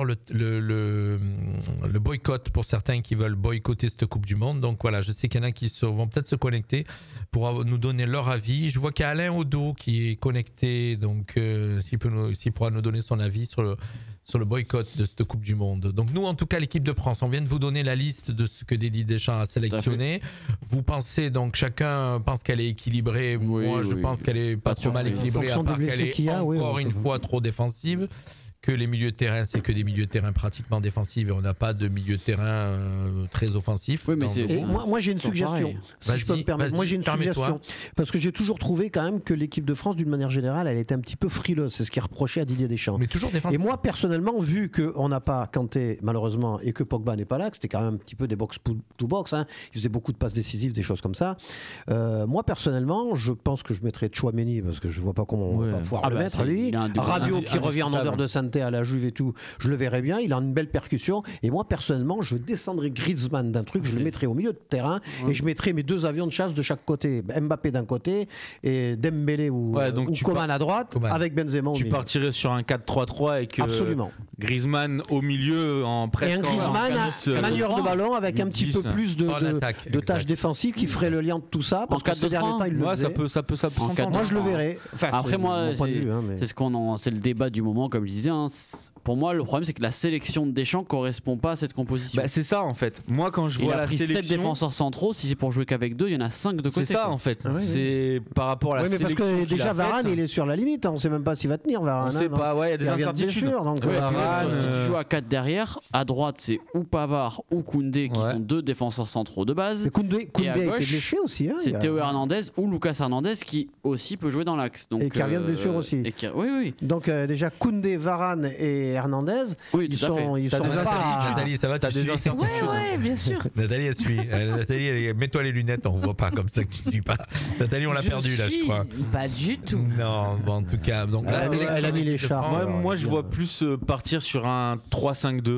le boycott pour certains qui veulent boycotter cette Coupe du Monde. Donc voilà, je sais qu'il y en a qui vont peut-être se connecter pour nous donner leur avis. Je vois qu'il y a Alain Odo qui est connecté, donc s'il pourra nous donner son avis sur le boycott de cette Coupe du Monde. Donc nous, en tout cas, l'équipe de France, on vient de vous donner la liste de ce que Didier Deschamps a sélectionné. Vous pensez, donc chacun pense qu'elle est équilibrée. Moi, je pense qu'elle est pas trop mal équilibrée, à part qu'elle est encore une fois trop défensive. Que les milieux de terrain, c'est que des milieux de terrain pratiquement défensifs et on n'a pas de milieu de terrain très offensif. Oui, mais moi j'ai une suggestion, si je peux me permettre. Moi j'ai une suggestion, parce que j'ai toujours trouvé quand même que l'équipe de France, d'une manière générale, elle était un petit peu frileuse. C'est ce qui est reproché à Didier Deschamps. Mais toujours défensif. Et moi personnellement, vu qu'on n'a pas Kanté malheureusement et que Pogba n'est pas là, que c'était quand même un petit peu des box-to-box, il faisait beaucoup de passes décisives, des choses comme ça. Moi personnellement, je pense que je mettrais Tchouaméni parce que je vois pas comment on va pouvoir le mettre. Lui, Rabiot qui revient en odeur de synthèse. monter à la Juve et tout, je le verrais bien. Il a une belle percussion. Et moi, personnellement, je descendrais Griezmann d'un truc, je le mettrais au milieu de terrain et je mettrais mes 2 avions de chasse de chaque côté. Mbappé d'un côté et Dembélé ou Coman à droite, avec Benzema au milieu. Tu partirais sur un 4-3-3 avec Griezmann au milieu en presque. Et un Griezmann, manieur de ballon avec un petit peu plus de tâches défensives qui ferait le lien de tout ça. Parce que ces derniers temps, il le faisait. Ça peut moi, je le verrais. Enfin, après, moi, c'est le débat du moment, comme je disais. Pour moi, le problème, c'est que la sélection de Deschamps correspond pas à cette composition. C'est ça, en fait. Moi, quand je vois la sélection, il a pris 7 défenseurs centraux. Si c'est pour jouer qu'avec 2, il y en a 5 de côté. C'est ça, en fait. C'est par rapport à la sélection. Mais parce que déjà Varane, il est sur la limite. On ne sait même pas s'il va tenir Varane. On ne sait pas. Il y a des incertitudes. Si tu joues à 4 derrière, à droite, c'est ou Pavard ou Koundé qui sont 2 défenseurs centraux de base. Koundé a été blessé aussi. C'est Théo Hernandez ou Lucas Hernandez qui aussi peut jouer dans l'axe. Et qui revient de blessure aussi. Oui. Donc déjà Koundé, Varane et Hernandez. Oui, ils sont pas. Nathalie, ça va, tu suis? Oui, bien sûr. Nathalie, elle suit. Nathalie, mets-toi les lunettes, on voit pas comme ça que tu suis pas. Nathalie, on l'a perdu là, je crois. Pas du tout. Non, en tout cas, donc elle a mis les chars. Moi, je vois plus partir sur un 3-5-2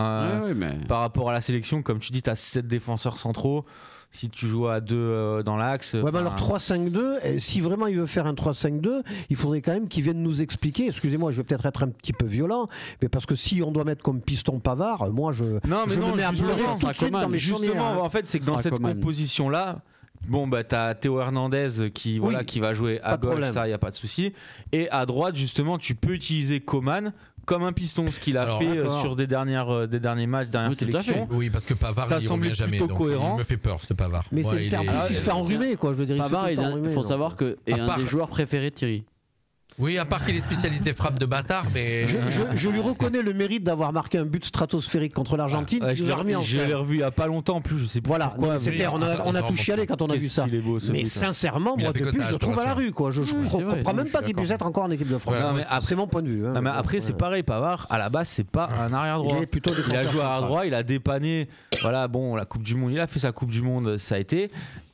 par rapport à la sélection. Comme tu dis, tu as 7 défenseurs centraux. Si tu joues à 2 dans l'axe. Alors 3-5-2, si vraiment il veut faire un 3-5-2, il faudrait quand même qu'il vienne nous expliquer. Excusez-moi, je vais peut-être être un petit peu violent, mais parce que si on doit mettre comme piston Pavard, moi je me mets à pleurer tout de suite dans mes chaumières. Justement, en fait, c'est que dans cette composition-là, t'as Théo Hernandez qui va jouer à gauche, ça, il n'y a pas de souci. Et à droite, justement, tu peux utiliser Coman comme un piston, ce qu'il a fait sur des derniers matchs, dernières sélections. Oui, parce que Pavard, ça il semble revient jamais. Plutôt cohérent. Il me fait peur, ce Pavard. Mais c'est il se fait enrhumer, quoi. Je veux dire, Pavard, il faut savoir que est un des joueurs préférés de Thierry. Oui, à part qu'il est spécialiste des frappes de bâtard, mais. Je lui reconnais le mérite d'avoir marqué un but stratosphérique contre l'Argentine. Je l'ai revu il n'y a pas longtemps en plus, je sais plus. Voilà, on a tout chialé quand on a vu ça. Mais sincèrement, moi depuis, je le trouve à la rue, quoi. Je ne comprends même pas qu'il puisse être encore en équipe de France. C'est mon point de vue. Mais après, c'est pareil, Pavard, à la base, c'est pas un arrière droit. Il a joué à droit, il a dépanné. Voilà, bon, la Coupe du Monde, il a fait sa Coupe du Monde, ça a été.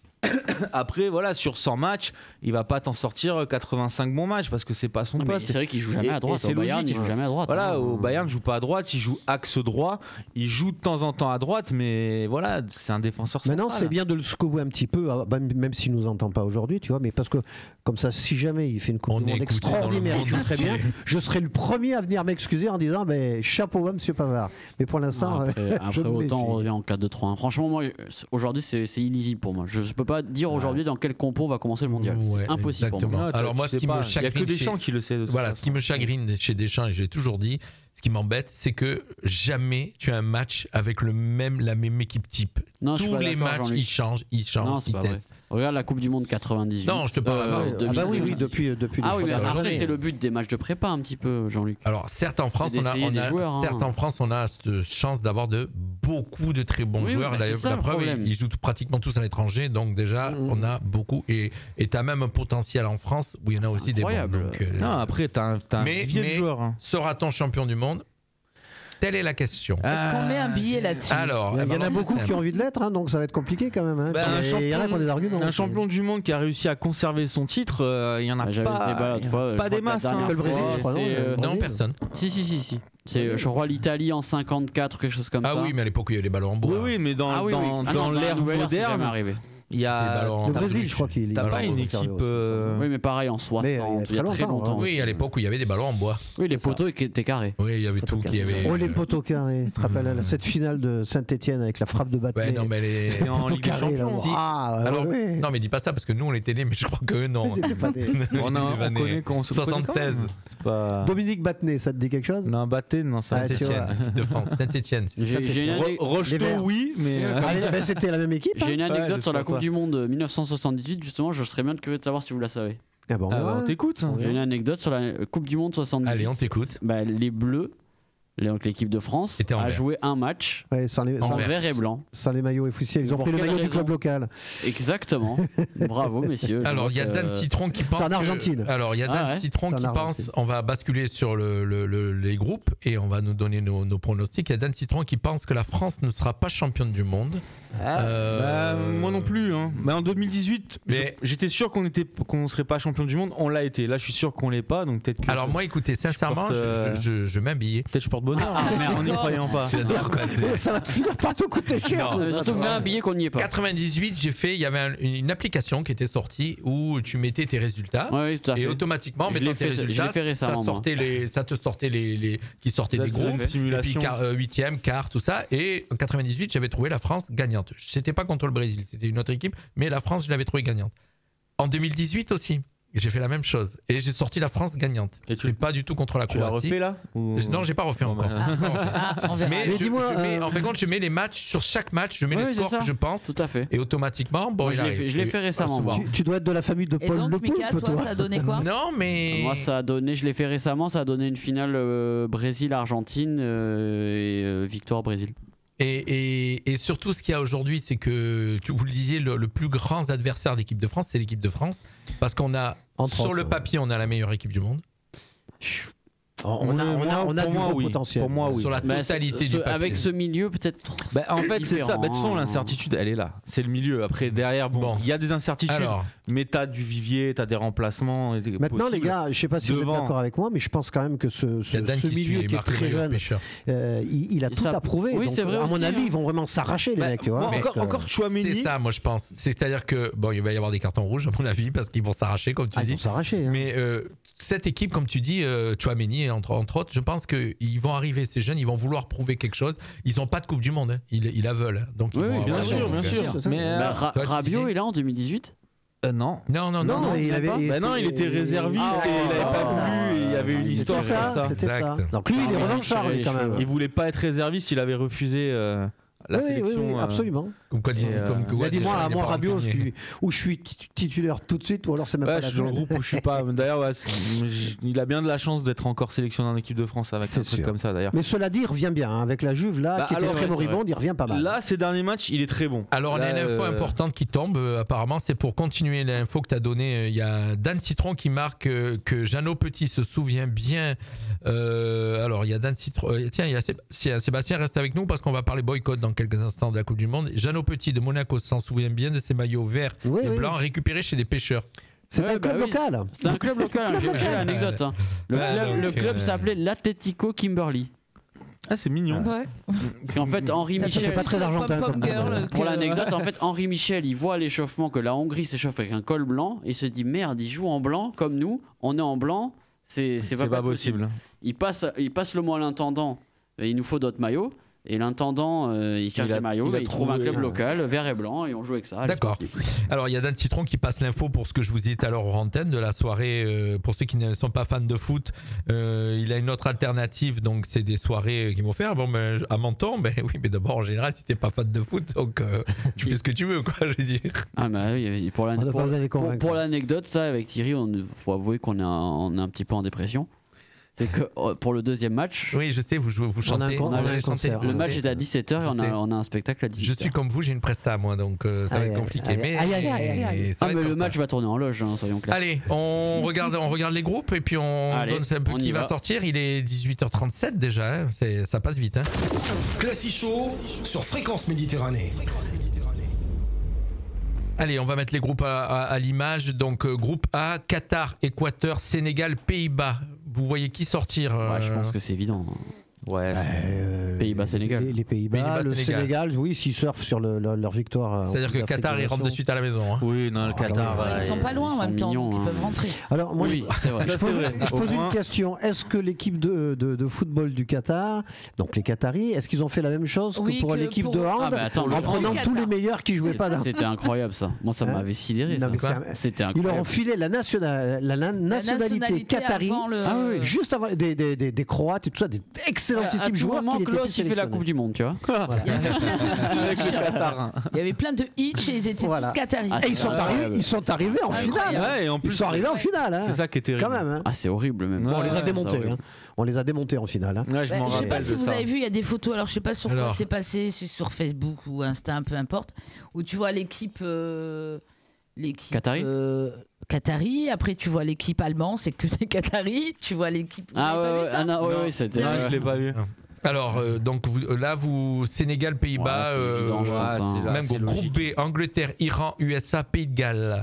Après, sur 100 matchs, il va pas t'en sortir 85 bons matchs parce que c'est pas son poste. C'est vrai qu'il joue jamais à droite. Au Bayern, il joue jamais à droite. Au Bayern, il joue pas à droite, il joue axe droit. Il joue de temps en temps à droite, mais c'est un défenseur central. Maintenant, c'est bien de le secouer un petit peu, même s'il nous entend pas aujourd'hui, tu vois. Mais parce que comme ça, si jamais il fait une Coupe du Monde extraordinaire, il joue très bien, je serai le premier à venir m'excuser en disant chapeau bas, Monsieur Pavard. Mais pour l'instant, après autant on revient en 4-2-3-1. Franchement, moi, aujourd'hui, c'est illisible pour moi. Je peux pas dire aujourd'hui dans quel compo va commencer le mondial. C'est impossible pour moi. Alors moi, ce qui me chagrine, il y a que Deschamps qui le sait. Ce qui me chagrine chez Deschamps, et je l'ai toujours dit, ce qui m'embête, c'est que jamais tu as un match avec la même équipe type. Non, tous les matchs, ils changent, ils testent. Regarde la Coupe du Monde 98. Non, je te parle oui, depuis mais après, c'est le but des matchs de prépa un petit peu, Jean-Luc. Alors, certes, en France, on a cette chance d'avoir beaucoup de très bons joueurs. La preuve, ils jouent pratiquement tous à l'étranger, donc déjà, on a beaucoup. Et tu as même un potentiel en France où il y en a aussi des bons. Non, après, tu as un vieux joueur. Sera-t-on champion du monde ? Telle est la question. Est-ce qu'on met un billet là-dessus ? Alors, il y en a beaucoup qui ont envie de l'être, donc ça va être compliqué quand même. Il y en a qui ont des arguments. Un champion du monde qui a réussi à conserver son titre, il y en a pas des masses. Le Brésil, je crois, non, personne. Si. C'est, je crois, l'Italie en 54, quelque chose comme ça. Ah oui, mais à l'époque, il y avait les ballons en bois. Oui, mais dans l'ère moderne, il y a le Brésil, je crois qu'il t'as pas une équipe. Oui, mais pareil en 60, il y a très longtemps. Oui, à l'époque où il y avait des ballons en bois. Oui, les poteaux étaient carrés. Oui, il y avait tout qui avait. Oh, les poteaux carrés. Tu te rappelles cette finale de Saint-Etienne avec la frappe de Batman. Ouais, non, mais c'était en Ligue des Champions. Alors, non, mais dis pas ça parce que nous on était nés, mais je crois qu'eux non. On connaît qu'on se 76. Dominique Battenet, ça te dit quelque chose ? Non, Battenet, non, Saint-Etienne de France. Saint-Etienne. Rocheteau, oui, mais c'était la même équipe. J'ai une anecdote sur la Coupe du Monde 1978, justement, je serais bien curieux de savoir si vous la savez. On t'écoute. J'ai une anecdote sur la Coupe du Monde 78. Allez, on t'écoute. Les Bleus, l'équipe de France, a joué un match en vert et blanc. Sans les maillots officiels. Ils ont pris le maillot du club local. Exactement. Bravo, messieurs. Alors, il y a Dan Citron qui pense. C'est en Argentine. Alors, il y a Dan Citron qui pense. On va basculer sur les groupes et on va nous donner nos pronostics. Il y a Dan Citron qui pense que la France ne sera pas championne du monde. Moi non plus. Hein. Mais en 2018, j'étais sûr qu'on serait pas champion du monde. On l'a été. Là, je suis sûr qu'on l'est pas. Donc peut-être que. Alors moi, écoutez, sincèrement, je m'habillais. Peut-être je porte bonheur. Merde, on n'y croyant pas. Ça va te finir par te coûter cher. Surtout bien habillé qu'on n'y est pas. 98, il y avait une application qui était sortie où tu mettais tes résultats et automatiquement, mettant tes résultats, ça te sortait les qui sortaient des groupes, et puis 8e, quart, tout ça. Et en 98, j'avais trouvé la France gagnante. C'était pas contre le Brésil, c'était une autre équipe, mais la France, je l'avais trouvée gagnante. En 2018 aussi. J'ai fait la même chose et j'ai sorti la France gagnante. Et tu n'es pas du tout contre la Croatie. Tu l'as refait là Non, j'ai pas refait encore. Mais en fin de compte, je mets les matchs sur chaque match, je mets les scores que je pense. Tout à fait. Et automatiquement, je l'ai fait récemment. Tu dois être de la famille de Paul Le Poulpe, toi. Ça a donné quoi? Non, mais moi, ça a donné. Je l'ai fait récemment. Ça a donné une finale Brésil-Argentine et victoire Brésil. Et surtout, ce qu'il y a aujourd'hui, c'est que, vous le disiez, le plus grand adversaire d'équipe de France, c'est l'équipe de France. Parce qu'on a, sur le papier, on a la meilleure équipe du monde. On a du gros potentiel. Pour moi, oui. Sur la totalité du papier. Avec ce milieu, peut-être. En fait, c'est ça. De toute façon, l'incertitude, elle est là. C'est le milieu. Après, derrière, il y a des incertitudes. Mais t'as du vivier, t'as des remplacements. Maintenant, les gars, je sais pas si vous êtes d'accord avec moi, mais je pense quand même que ce milieu qui est très jeune, il a tout à prouver. Oui, c'est vrai. À mon avis, ils vont vraiment s'arracher, les mecs. Encore Tchouaméni. C'est ça, moi, je pense. C'est-à-dire que, il va y avoir des cartons rouges, à mon avis, parce qu'ils vont s'arracher, comme tu dis. Ils vont s'arracher. Mais cette équipe, comme tu dis, Tchouaméni, entre autres, je pense qu'ils vont arriver, ces jeunes, ils vont vouloir prouver quelque chose. Ils n'ont pas de Coupe du Monde, hein. Ils la veulent. Donc oui, bien sûr. Mais Rabiot est là en 202018 Non, il était réserviste et il n'avait pas voulu. Il y avait une histoire sur ça. C'était ça. Donc lui, il est revanchard, quand même. Il voulait pas être réserviste, il avait refusé la sélection. Oui, absolument. Moi, Rabiot, je suis titulaire tout de suite, ou alors c'est même pas la je suis dans le groupe où je suis pas. D'ailleurs, il a bien de la chance d'être encore sélectionné en équipe de France avec un truc comme ça, d'ailleurs. Mais cela dit, il revient bien avec la Juve là, qui était très moribonde, il revient pas mal. Là, ces derniers matchs, il est très bon. Alors, il y a une info importante qui tombe, apparemment, c'est pour continuer l'info que tu as donnée. Il y a Dan Citron qui marque que Jeannot Petit se souvient bien. Alors, il y a Dan Citron. Tiens, Sébastien reste avec nous parce qu'on va parler boycott dans quelques instants de la Coupe du Monde. Jeannot Petit de Monaco s'en souvient bien de ses maillots verts et blancs récupérés chez des pêcheurs. C'est un club local. C'est un club local. J'ai l'anecdote. Le club s'appelait l'Atletico Kimberley. Ah, c'est mignon. Ouais. Parce qu'en fait, Henri Michel. Ça fait pas très argentin. Pour l'anecdote, en fait, Henri Michel, il voit à l'échauffement que la Hongrie s'échauffe avec un col blanc. Il se dit merde, ils jouent en blanc comme nous. On est en blanc. C'est pas possible. Il passe le mot à l'intendant. Il nous faut d'autres maillots. Et l'intendant, il cherche des maillots, il trouve un club local, vert et blanc, et on joue avec ça. D'accord. Alors, il y a Dan Citron qui passe l'info pour ce que je vous disais tout à l'heure aux antennes de la soirée. Pour ceux qui ne sont pas fans de foot, il a une autre alternative, donc c'est des soirées qu'ils vont faire. Bon, à Menton, oui, mais d'abord, en général, si t'es pas fan de foot, donc tu fais ce que tu veux, quoi, je veux dire. Ah, bah oui, pour l'anecdote, ça, avec Thierry, il faut avouer qu'on est un petit peu en dépression. C'est que pour le deuxième match. Oui, je sais, vous chantez. Le match est à 17h et on a un spectacle à 18h. Je suis comme vous, j'ai une presta, moi, donc ça va être compliqué. Mais le match va tourner en loge, hein, soyons clairs. Allez, on regarde les groupes et puis on donne un peu qui va sortir. Il est 18h37 déjà, hein. Ça passe vite. Hein. Classic Show sur Fréquence Méditerranée. Allez, on va mettre les groupes à l'image. Donc, groupe A, Qatar, Équateur, Sénégal, Pays-Bas. Vous voyez qui sortir Je pense que c'est évident. Ouais. Pays-Bas-Sénégal. Les Pays-Bas, le Sénégal, oui, s'ils surfent sur leur victoire. C'est-à-dire que Qatar, ils rentrent de suite à la maison. Hein. Oui, non, le Qatar. Ils sont pas loin en même temps, donc ils peuvent rentrer. Alors, moi, je pose une question. Est-ce que l'équipe de football du Qatar, donc les Qataris, est-ce qu'ils ont fait la même chose que pour l'équipe de hand en prenant tous les meilleurs qui jouaient pas d'un? C'était incroyable ça. Moi, ça m'avait sidéré. C'était incroyable. Ils leur ont filé la nationalité qatari juste avant des Croates et tout ça, des excellentissime joueur qui était il fait la Coupe du Monde, tu vois. Avec le Qatar. Il y avait plein de hitch et ils étaient tous qataris. Et ils sont arrivés en finale. Ouais, et en plus, ils sont arrivés en finale. Hein. C'est ça qui est terrible. Quand même. Hein. Ah, c'est horrible même. Bon, on les a démontés. Hein. On les a démontés en finale. Hein. Ouais, je sais pas si vous avez vu, il y a des photos. Alors je sais pas sur quoi c'est passé, c'est sur Facebook ou Insta, peu importe, où tu vois l'équipe. Qatari, après tu vois l'équipe allemande, c'est que des Qataris, tu vois l'équipe. Oui, c'était. Je l'ai pas vu. Alors, donc là, Sénégal, Pays-Bas, même groupe B, Angleterre, Iran, USA, Pays de Galles.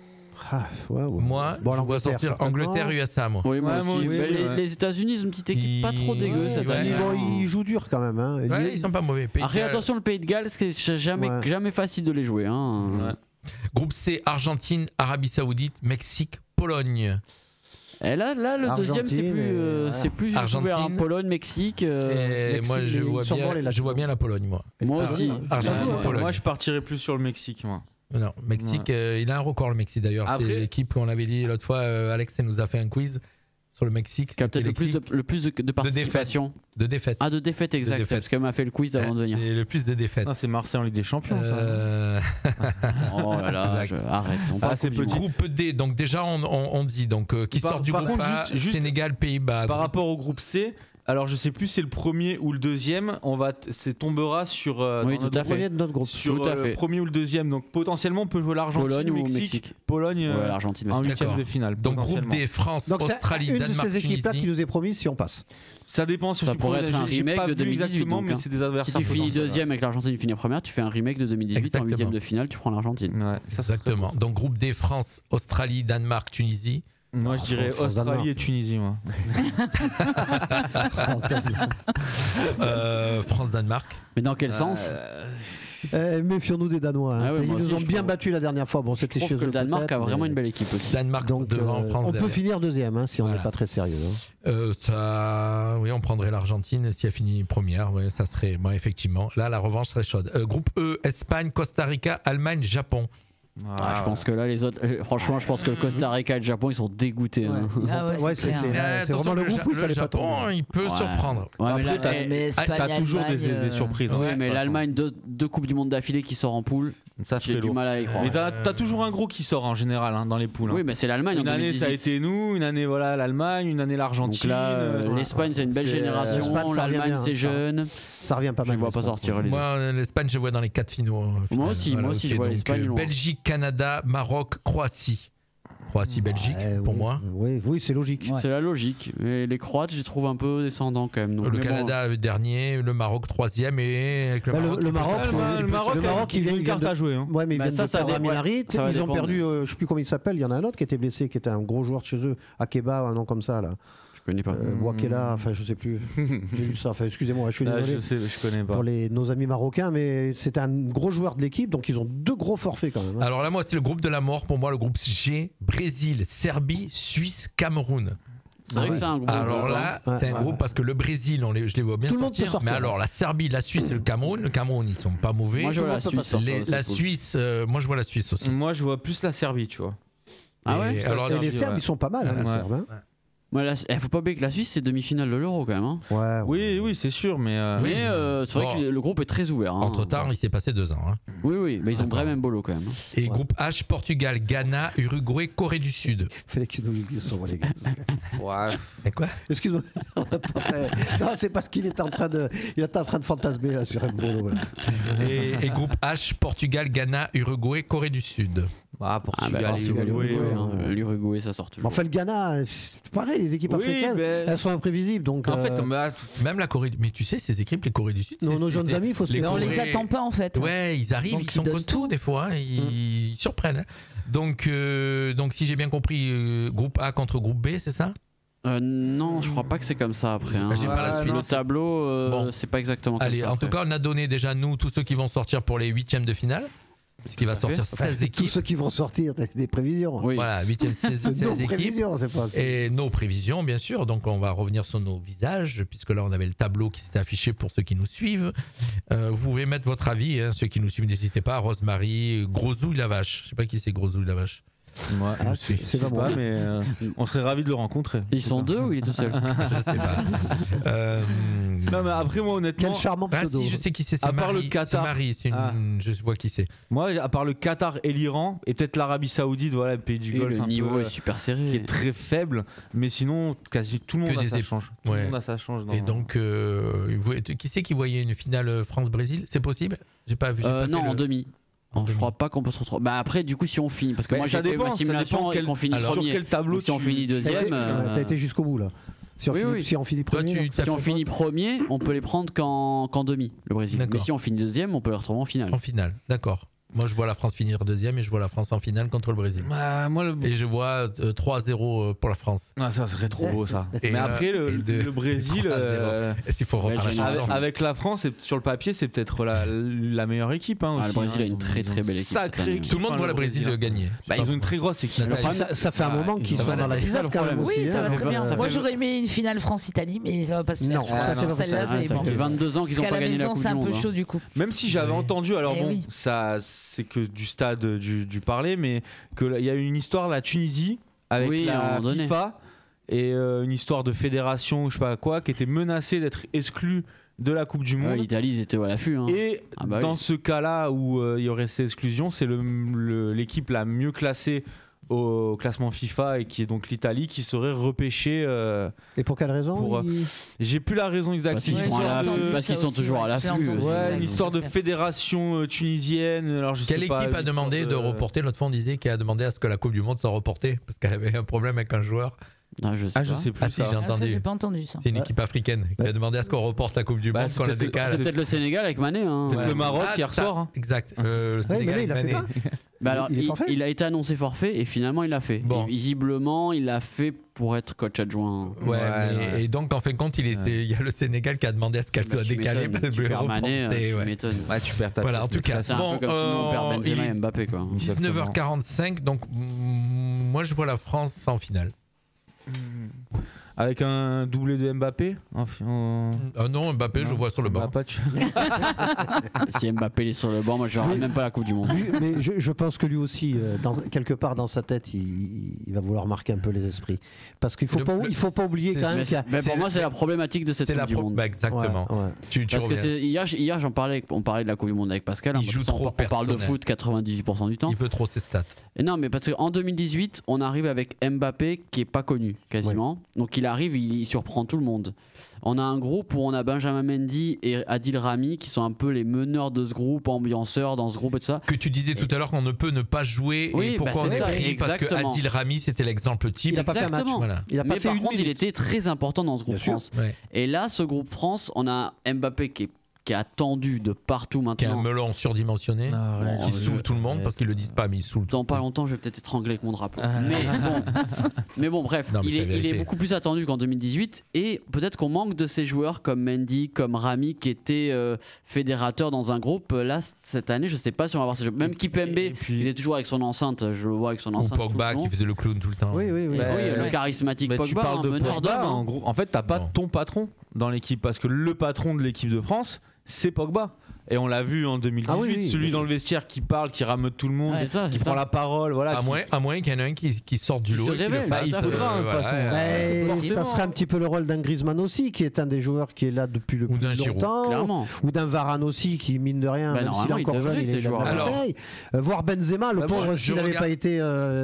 Moi, je vois sortir Angleterre, USA, moi. Oui, moi aussi. Les États-Unis, ils ont une petite équipe pas trop dégueu cette année. Ils jouent dur quand même. Hein. Ouais, ils sont pas mauvais. Après, attention, le Pays de Galles, c'est jamais facile de les jouer. Hein. Groupe C, Argentine, Arabie Saoudite, Mexique, Pologne. Et là, le deuxième, c'est plus ouvert. Hein. Pologne, Mexique. Moi, je vois bien la Pologne, moi. Moi aussi. Pologne. Moi, je partirais plus sur le Mexique, moi. Non, Mexique, il a un record, le Mexique d'ailleurs. C'est l'équipe qu'on avait dit l'autre fois. Alex nous a fait un quiz sur le Mexique. Qui a peut-être le plus de participation. De défaites. Ah, de défaites, exact. Parce qu'elle m'a fait le quiz avant de venir. C'est le plus de défaites. C'est Marseille en Ligue des Champions, ça. Oh là là, arrête. C'est le groupe D. Donc déjà, on dit qui sort du groupe A, Sénégal, Pays-Bas. Par rapport au groupe C. Alors je sais plus si c'est le premier ou le deuxième, tombera sur tout à fait. Notre groupe. Sur le premier ou le deuxième, donc potentiellement on peut jouer l'Argentine, Pologne ou Mexique. Pologne, l'Argentine en huitième de finale. Donc groupe D, France, Australie, Danemark, une de ces équipes-là qui nous est promise si on passe. Ça dépend. Ça pourrait être un remake de 2018 exactement, mais c'est des adversaires. Si tu finis deuxième avec l'Argentine, tu finis première, tu fais un remake de 2018 en huitième de finale, tu prends l'Argentine. Exactement. Donc groupe D, France, Australie, Danemark, Tunisie. Moi je dirais Australie et Tunisie, moi. France-Danemark. Mais dans quel sens méfions-nous des Danois. Hein. Ils nous ont bien battus la dernière fois. Bon, c'était chez eux. Le Danemark a vraiment une belle équipe aussi. Danemark donc devant France. On peut finir deuxième si on n'est pas très sérieux. Oui, on prendrait l'Argentine si elle finit première. Oui, ça serait, effectivement. Là, la revanche serait chaude. Groupe E, Espagne, Costa Rica, Allemagne, Japon. Je pense que là les autres, franchement, je pense que le Costa Rica et le Japon ils sont dégoûtés. C'est vraiment le groupe où il fallait pas tomber. Il peut surprendre. Après, t'as toujours des surprises. Oui, mais l'Allemagne, deux coupes du monde d'affilée qui sort en poule. Ça j'ai du mal à y croire. Mais t'as toujours un gros qui sort en général dans les poules. Oui, mais c'est l'Allemagne. Une année ça a été nous, une année l'Allemagne, une année l'Argentine. Donc là, l'Espagne c'est une belle génération, l'Allemagne c'est jeune. Ça revient pas mal. Je vois pas sortir les deux. Moi, l'Espagne, je vois dans les 4 finaux. Moi aussi, je vois l'Espagne. Belgique, Canada, Maroc, Croatie. Croatie-Belgique, pour moi. Oui, c'est logique. C'est la logique. Mais les Croates, je les trouve un peu descendants quand même. Donc, le Canada dernier, le Maroc troisième et avec le Maroc, il vient une carte à jouer. Ouais, mais ils viennent de perdre à Minarit. Ils ont perdu, je sais plus comment il s'appelle. Il y en a un autre qui était blessé, qui était un gros joueur de chez eux, Akeba, un nom comme ça là. Je connais pas. Wakela, enfin je sais plus. J'ai vu ça. Enfin excusez-moi, je suis désolé. Je connais pas. Pour nos amis marocains, mais c'est un gros joueur de l'équipe, donc ils ont 2 gros forfaits quand même. Alors là, moi, c'est le groupe de la mort. Pour moi, le groupe G, Brésil, Serbie, Suisse, Cameroun. C'est vrai que c'est un groupe. Alors là, c'est un groupe parce que le Brésil, je les vois bien sortir. Mais alors la Serbie, la Suisse et le Cameroun ils sont pas mauvais. Moi je vois la Suisse. La Suisse, moi je vois la Suisse aussi. Moi je vois plus la Serbie, tu vois. Ah ouais. Alors les Serbes ils sont pas mal, les Serbes. Faut pas oublier que la Suisse c'est demi-finale de l'Euro quand même. Hein. Oui, c'est sûr, mais c'est vrai que le groupe est très ouvert. Hein. Entre temps, il s'est passé 2 ans. Hein. Oui, mais ils ont vraiment bolo quand même. Et groupe H, Portugal, Ghana, Uruguay, Corée du Sud. Fallait qu'ils nous disent sur les gars. Et quoi? Excuse-moi. Non, c'est parce qu'il est en train de fantasmer là sur Mbolo. Et groupe H, Portugal, Ghana, Uruguay, Corée du Sud. Portugal, l'Uruguay, ça sort toujours. Enfin, le Ghana, c'est pareil, les équipes africaines, elles sont imprévisibles. Donc, en fait, même la Corée, mais tu sais, ces équipes, les Corées du Sud, nos jeunes amis, il faut se on les attend pas en fait. Ouais, ils arrivent, ils sont costauds des fois, ils surprennent. Donc, si j'ai bien compris, groupe A contre groupe B, c'est ça? Non, je crois pas que c'est comme ça après. J'ai pas la suite. Le tableau, c'est pas exactement comme ça. Allez, en tout cas, on a donné déjà, nous, tous ceux qui vont sortir pour les 8e de finale. Parce qu'il va sortir 16 équipes. Tous ceux qui vont sortir, des prévisions. Oui. Voilà, 8e, 16 équipes. Prévisions, c'est pas ça. Et nos prévisions, bien sûr. Donc, on va revenir sur nos visages, puisque là, on avait le tableau qui s'était affiché pour ceux qui nous suivent. Vous pouvez mettre votre avis. Ceux qui nous suivent, n'hésitez pas. Rosemary, Grosouille la vache. Je sais pas qui c'est Grosouille la vache. Moi, c'est pas moi, mais on serait ravis de le rencontrer. Ils sont 2 ou il est tout seul? Je sais pas. Non, mais après, moi, honnêtement. Quel charmant pseudo. Si, je sais qui c'est. À part le Qatar. C'est Marie, je vois qui c'est. Moi, à part le Qatar et l'Iran, et peut-être l'Arabie Saoudite, voilà, le pays du Golfe. Le niveau est super serré. Qui est très faible, mais sinon, quasi tout le monde a sa chance. Tout le monde a sa chance. Et donc, qui c'est qui voyait une finale France-Brésil? C'est possible? J'ai pas vu. Non, en demi. Je crois pas qu'on peut se retrouver. Après, du coup, si on finit, parce que moi j'ai fait ma simulation et qu'on finit premier. Sur quel tableau si on finit deuxième. T'as été jusqu'au bout là. Si on finit premier, si on finit premier, on peut les prendre qu'en demi, le Brésil. Mais si on finit deuxième, on peut les retrouver en finale. En finale, d'accord. Moi, je vois la France finir deuxième et je vois la France en finale contre le Brésil. Et je vois 3-0 pour la France. Ça serait trop beau, ça. Mais après, le Brésil, s'il faut refaire avec la France, sur le papier, c'est peut-être la meilleure équipe. Aussi, le Brésil a une très très belle équipe. Sacrée. Tout le monde voit le Brésil gagner. Ils ont une très grosse équipe. Ça fait un moment qu'ils sont dans la finale quand même. Oui, ça va très bien. Moi, j'aurais aimé une finale France-Italie, mais ça va pas se faire. Celle-là, ça fait 22 ans qu'ils n'ont pas gagné la Coupe du Monde. C'est un peu chaud du coup. Même si j'avais entendu, alors bon, ça c'est que du stade du parler, mais qu'il y a eu une histoire la Tunisie avec la FIFA et une histoire de fédération, je sais pas quoi, qui était menacée d'être exclue de la Coupe du Monde. L'Italie, ils étaient à l'affût. Et dans ce cas-là où il y aurait cette exclusion, c'est l'équipe la mieux classée au classement FIFA et qui est donc l'Italie qui serait repêchée. Et pour quelle raison J'ai plus la raison exacte. Parce qu'ils sont toujours à l'affût. Une histoire de fédération tunisienne. Alors quelle équipe a demandé de reporter? L'autre fois on disait qu'elle a demandé à ce que la Coupe du Monde soit reportée parce qu'elle avait un problème avec un joueur. Je sais plus. Si, j'ai entendu. J'ai pas entendu ça. C'est une équipe africaine qui a demandé à ce qu'on reporte la Coupe du Monde, qu'on la décale. C'est peut-être le Sénégal avec Mané. Peut-être le Maroc qui ressort. Exact. Le Sénégal avec Mané. Alors, il a été annoncé forfait et finalement il l'a fait. Bon. Visiblement, il l'a fait pour être coach adjoint. Et donc en fin de compte, il y a le Sénégal qui a demandé à ce qu'elle soit décalée. Tu perds Mané, tu m'étonnes. Tu perds ta place. Voilà, en tout cas. C'est un peu comme si on perd Benzema et Mbappé. 19h45, donc moi je vois la France en finale. Avec un doublé de Mbappé non, Mbappé, je le vois sur le banc. Si Mbappé est sur le banc, moi je n'aurai même pas la Coupe du Monde. Mais je pense que lui aussi, quelque part dans sa tête, il va vouloir marquer un peu les esprits. Parce qu'il ne faut pas oublier quand même qu'il y a... Mais pour moi, c'est la problématique de cette Coupe du Monde. Exactement. Parce que hier, on parlait de la Coupe du Monde avec Pascal. Il joue trop on parle de foot 98% du temps. Il veut trop ses stats. Et non, mais parce qu'en 2018, on arrive avec Mbappé qui n'est pas connu quasiment. Donc il arrive, il surprend tout le monde. On a un groupe où on a Benjamin Mendy et Adil Rami qui sont un peu les meneurs de ce groupe, ambianceurs dans ce groupe et tout ça. Que tu disais tout à l'heure qu'on ne peut ne pas jouer. Oui, et pourquoi on est pris? Parce que Adil Rami c'était l'exemple type. Il n'a pas fait un match. Voilà. Mais par contre, il était très important dans ce groupe France. Et là, ce groupe France, on a Mbappé qui est attendu de partout maintenant. Qui est un melon surdimensionné, qui saoule tout le monde parce qu'ils le disent pas, mais il saoule. Dans pas longtemps, je vais peut-être étrangler avec mon drapeau. Mais bon, bref, il est beaucoup plus attendu qu'en 2018 et peut-être qu'on manque de ces joueurs comme Mendy, comme Rami qui étaient fédérateurs dans un groupe. Là, cette année, je sais pas si on va avoir ces joueurs. Même Kipembe, il est toujours avec son enceinte. Je le vois avec son enceinte. Ou Pogba qui faisait le clown tout le temps. Oui, le charismatique Pogba, tu parles de meneur Pogba, en gros. En fait, t'as pas ton patron dans l'équipe parce que le patron de l'équipe de France, c'est Pogba. Et on l'a vu en 2018, celui dans le vestiaire qui parle, qui rameute tout le monde, qui prend la parole. Voilà, à moins qu'il y en ait un qui sorte du lot. Il faudra, de toute façon. Ça serait un petit peu le rôle d'un Griezmann aussi, qui est un des joueurs qui est là depuis le plus longtemps. Ou d'un Varane aussi, qui mine de rien, même s'il est encore jeune, il est jeune. Voir Benzema, le pauvre, s'il n'avait pas été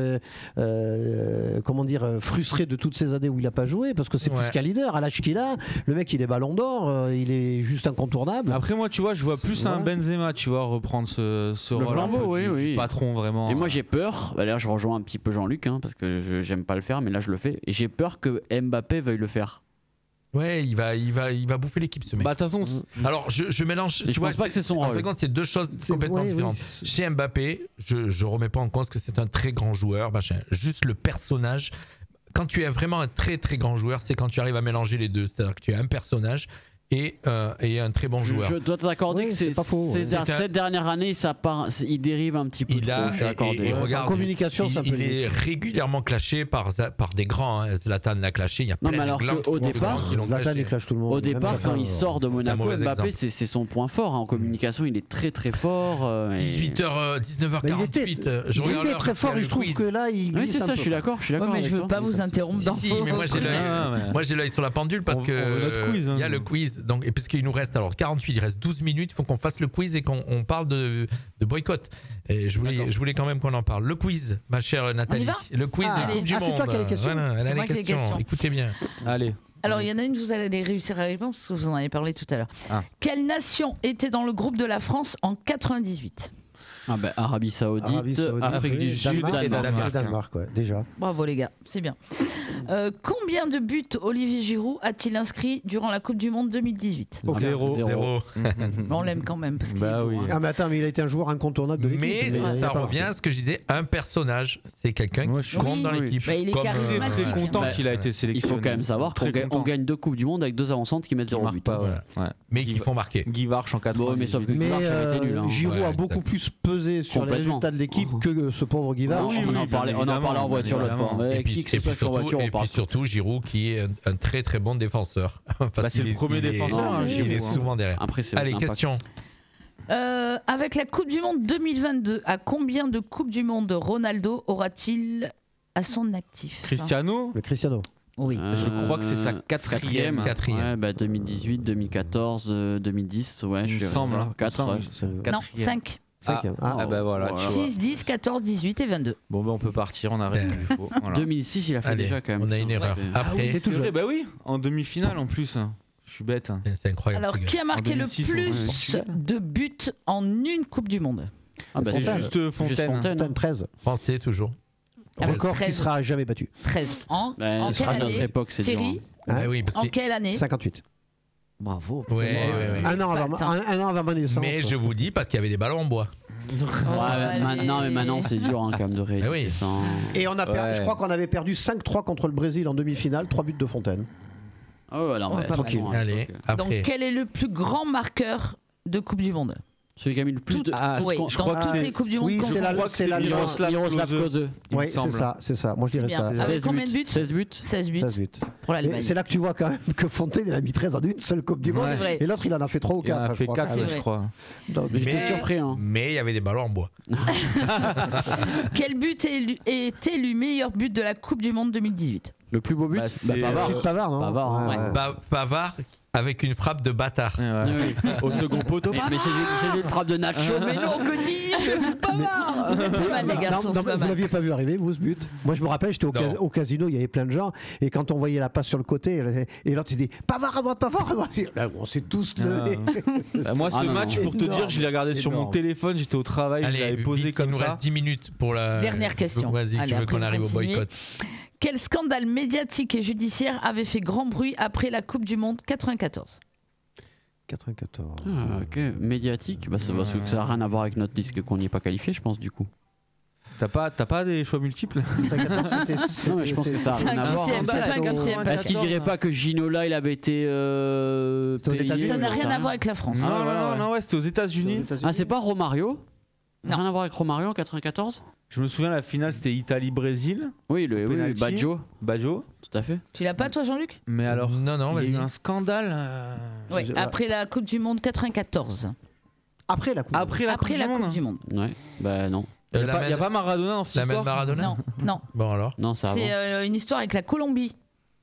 frustré de toutes ces années où il n'a pas joué, parce que c'est plus qu'un leader. À l'âge qu'il a, le mec, il est ballon d'or, il est juste incontournable. Après, moi, tu vois, je vois plus un Benzema, tu vois, reprendre ce rôle flambeau, du patron vraiment. Et moi j'ai peur, là je rejoins un petit peu Jean-Luc parce que j'aime pas le faire, mais là je le fais. Et j'ai peur que Mbappé veuille le faire. Ouais, il va bouffer l'équipe ce mec. Bah de toute façon, alors je mélange. Je pense pas que c'est son rôle. En fait, c'est deux choses complètement différentes. Chez Mbappé, je remets pas en cause que c'est un très grand joueur, machin. Juste le personnage. Quand tu es vraiment un très très grand joueur, c'est quand tu arrives à mélanger les deux. C'est-à-dire que tu es un personnage et un très bon joueur. Je dois t'accorder que cette dernière année, il dérive un petit peu. Regarde, en communication, il est régulièrement clashé par des grands. Zlatan l'a clashé. Il y a plein de au départ, Zlatan il clash tout le monde. Au départ, quand il sort de Monaco, Mbappé, c'est son point fort. En communication, il est très très fort. 19h48. Il était très fort et je trouve que là, il glisse. C'est ça, je suis d'accord. Mais je veux pas vous interrompre dans mais moi j'ai l'œil sur la pendule parce que il y a le quiz. Donc, et puisqu'il nous reste 48, il reste 12 minutes, il faut qu'on fasse le quiz et qu'on parle de boycott. Et je voulais quand même qu'on en parle. Le quiz, ma chère Nathalie. Le quiz de Coupe du Monde. C'est toi qui as les questions. Voilà, elle a les questions. Écoutez bien. Allez. Alors, il y en a une, vous allez réussir à répondre parce que vous en avez parlé tout à l'heure. Quelle nation était dans le groupe de la France en 98 ? Arabie Saoudite, Afrique du Sud, Danemark, ouais, déjà. Bravo les gars, c'est bien. Combien de buts Olivier Giroud a-t-il inscrit durant la Coupe du Monde 2018 ? 0. On l'aime quand même parce qu'il oui. Ah mais attends, mais il a été un joueur incontournable de l'équipe. Mais ça revient à ce que je disais, un personnage. C'est quelqu'un qui compte dans l'équipe. Bah, il est charismatique. Très content qu'il a été sélectionné. Il faut quand même savoir qu'on gagne 2 Coupes du Monde avec 2 avant-centres qui mettent 0 but. Mais qui font marquer. Guy Varche en 80. Mais sauf que Guy Varche avait été nul. Giroud a beaucoup plus pesé sur les résultats de l'équipe que ce pauvre Guy Varche. On en parlait en voiture l'autre fois. Et puis surtout Giroud qui est un très très bon défenseur. C'est le premier défenseur. Il est souvent derrière. Allez, question. Avec la Coupe du Monde 2022, à combien de Coupes du Monde Ronaldo aura-t-il à son actif ? Cristiano. Le Cristiano. Oui. Je crois que c'est sa quatrième. Ouais, 2018, 2014, 2010, ouais, je semble. 4. Non, 5. Voilà. 6, 10, 14, 18 et 22. Bon, on peut partir, on arrête. 2006, il a fait déjà quand même. On a une erreur. Après, c'est toujours. Oui, en demi-finale en plus. Je suis bête. C'est incroyable. Alors, qui a marqué le plus de buts en une Coupe du Monde ? C'est juste Fontaine. 13. Pensez toujours. Record qui sera jamais battu. 13. En quelle année ? Notre époque, c'est Thierry, en quelle année ? 58. Bravo. Ouais. Un an avant ma naissance. Mais je vous dis parce qu'il y avait des ballons en bois. Mais maintenant c'est dur quand même de réaliser ça. Et on a perdu, je crois qu'on avait perdu 5-3 contre le Brésil en demi-finale, 3 buts de Fontaine. Tranquille. Allez, après. Donc quel est le plus grand marqueur de Coupe du Monde ? Celui qui a mis le plus de. Je crois que les Coupes du Monde. Oui, c'est la Miroslav Klose. Oui, c'est ça. Moi je dirais ça. Avec combien de buts ? 16 buts. 16 buts. Pour l'Allemagne. C'est là que tu vois quand même que Fontaine il a mis 13 en une seule Coupe du Monde. Et l'autre il en a fait 3 ou 4. Il en a fait 4, je crois. Mais j'étais surpris. Mais il y avait des ballons en bois. Quel but est élu meilleur but de la Coupe du Monde 2018 ? Le plus beau but, c'est Pavard, non ? Pavard avec une frappe de bâtard. Au second poteau. Mais c'est une frappe de Nacho. Mais non, que dis-je ? Pavard. Les garçons. Vous l'aviez pas vu arriver, vous, ce but ? Moi, je me rappelle, j'étais au casino, il y avait plein de gens, et quand on voyait la passe sur le côté, et l'autre, il dit Pavard à droite, Pavard à droite. Là, on s'est tous levés. Moi, ce match, pour te dire, je l'ai regardé sur mon téléphone, j'étais au travail, je l'avais posé comme ça. Il nous reste 10 minutes pour la dernière question. Vas-y, tu veux qu'on arrive au boycott ? Quel scandale médiatique et judiciaire avait fait grand bruit après la Coupe du Monde 94 ? 94. Ok, médiatique, ça n'a rien à voir avec notre disque qu'on n'y est pas qualifié, je pense, du coup. T'as pas des choix multiples ? Non, mais je pense que ça n'a rien à voir. Est-ce qu'il dirait pas que Ginola, il avait été payé ? Ça n'a rien à voir avec la France. Non, c'était aux États-Unis. C'est pas Romario ? Non. Rien à voir avec Romario en 94 ? Je me souviens, la finale, c'était Italie-Brésil. Oui, Baggio. Tout à fait. Tu l'as pas, toi, Jean-Luc ? Mais alors, non, il y a eu un scandale. Oui, après la Coupe du Monde 94. Après la Coupe du Monde. Ouais, non. Il n'y a pas Maradona dans cette histoire ? Maradona ? Non. Bon, alors ? Non, ça c'est une histoire avec la Colombie.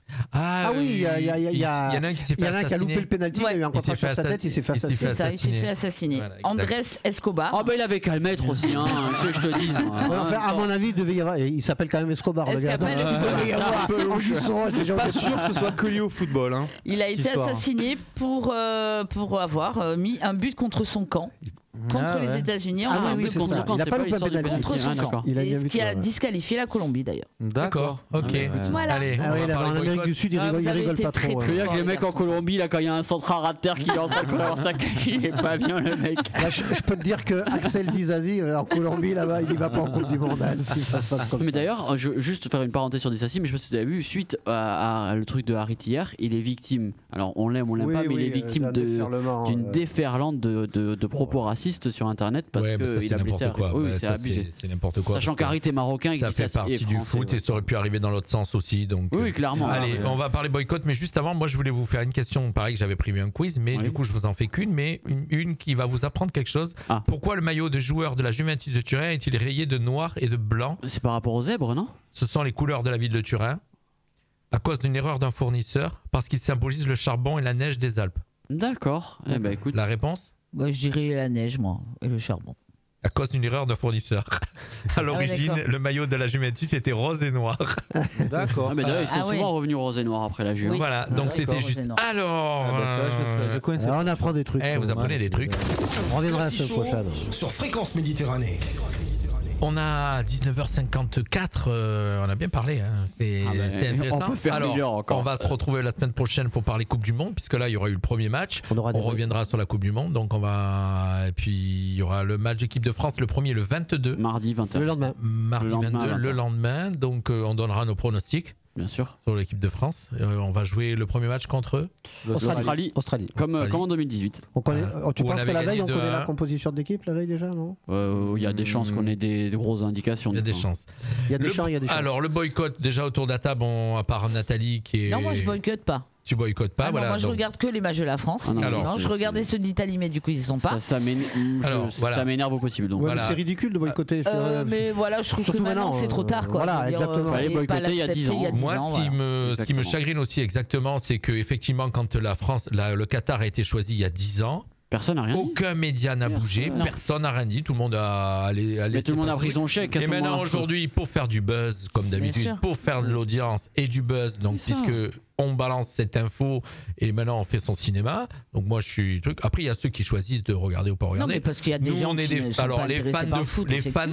Oui, il y en a un qui s'est fait assassiner. Il y en a un qui a loupé le pénalty, il a eu un contrat sur sa tête, il s'est fait assassiner. C'est ça, il s'est fait assassiner. Voilà, Andrés Escobar. Il avait qu'à le mettre aussi, je te dis. À mon avis, il devait y avoir. Il s'appelle quand même Escobar, le gars. Il devait y avoir. Pas sûr que ce soit que lié au football. Il a été assassiné pour avoir mis un but contre son camp. Contre les États-Unis, il n'a pas loupé un pénalty contre son camp. Ce qui a disqualifié la Colombie d'ailleurs. D'accord, ok. Voilà. Allez, en Amérique du Sud, ils rigolent pas trop. C'est bien que les mecs en Colombie, là, quand il y a un central rat de terre qui est en train de courir sa cache, il est pas bien le mec. Je peux te dire que Axel Disasi en Colombie, là-bas, il n'y va pas en Coupe du Monde si ça se passe comme ça. Mais d'ailleurs, juste faire une parenthèse sur Disasi, mais je sais pas si vous avez vu, suite à le truc de Harit hier, il est victime. Alors on l'aime pas, mais il est victime d'une déferlante de propos racistes sur Internet parce qu'il a blessé. Oui, c'est abusé. C'est n'importe quoi. Sachant qu'Harit est marocain, ça fait partie du foot et ça aurait pu arriver dans l'autre sens aussi. Donc, oui, clairement. Allez, on va parler boycott, mais juste avant, moi je voulais vous faire une question. Pareil que j'avais prévu un quiz, mais du coup je vous en fais qu'une, mais une qui va vous apprendre quelque chose. Pourquoi le maillot de joueur de la Juventus de Turin est-il rayé de noir et de blanc ? C'est par rapport aux zèbres, non ? Ce sont les couleurs de la ville de Turin. À cause d'une erreur d'un fournisseur, parce qu'il symbolise le charbon et la neige des Alpes. D'accord. Écoute. La réponse ? Je dirais la neige, moi, et le charbon. à cause d'une erreur de fournisseur. À l'origine, le maillot de la Juventus était rose et noir. D'accord. Mais d'ailleurs, ils sont souvent revenus rose et noir après la Juve. Oui. Voilà, donc c'était juste. Alors, je connaissais. On apprend des trucs. vous apprenez des trucs. On reviendra la semaine Classico prochaine. sur Fréquence Méditerranée. On a 19h54, on a bien parlé, hein. C'est intéressant. On peut faire meilleur encore. On va se retrouver la semaine prochaine pour parler Coupe du Monde, puisque là il y aura eu le premier match. On reviendra sur la Coupe du Monde, donc et puis il y aura le match équipe de France, le premier le 22. Mardi 20h. Le lendemain. Mardi 22, le lendemain, donc on donnera nos pronostics. Bien sûr. Sur l'équipe de France. On va jouer le premier match contre Australie. Comme en 2018. Tu penses que la veille, on connaît 2-1. la composition de l'équipe, la veille déjà, non? Il y a des chances qu'on ait des grosses indications. Il y a des chances. Il y a des chances. Alors, le boycott, déjà autour de la table, à part Nathalie qui est. Non, moi je boycotte pas. Tu boycottes pas, Moi je regarde que les matchs de la France. Alors, je regardais ceux d'Italie, mais du coup ils y sont pas. Ça m'énerve au possible. Donc. Ouais, c'est ridicule de boycotter. Mais voilà, je trouve que maintenant c'est trop tard. Quoi. Voilà, exactement. Fallait boycotter il y a 10 ans. Moi, ce qui me chagrine aussi exactement, c'est que effectivement, quand le Qatar a été choisi il y a 10 ans, personne n'a rien dit. Aucun média n'a bougé, personne n'a rien dit, tout le monde a Mais tout le monde a pris son chèque. Et maintenant aujourd'hui, pour faire du buzz, comme d'habitude, pour faire de l'audience et du buzz, donc puisque on balance cette info et maintenant on fait son cinéma. Donc moi je suis truc. Après il y a ceux qui choisissent de regarder ou pas regarder. Non, mais parce qu'il y a des gens qui ne sont pas intéressés par le foot, les fans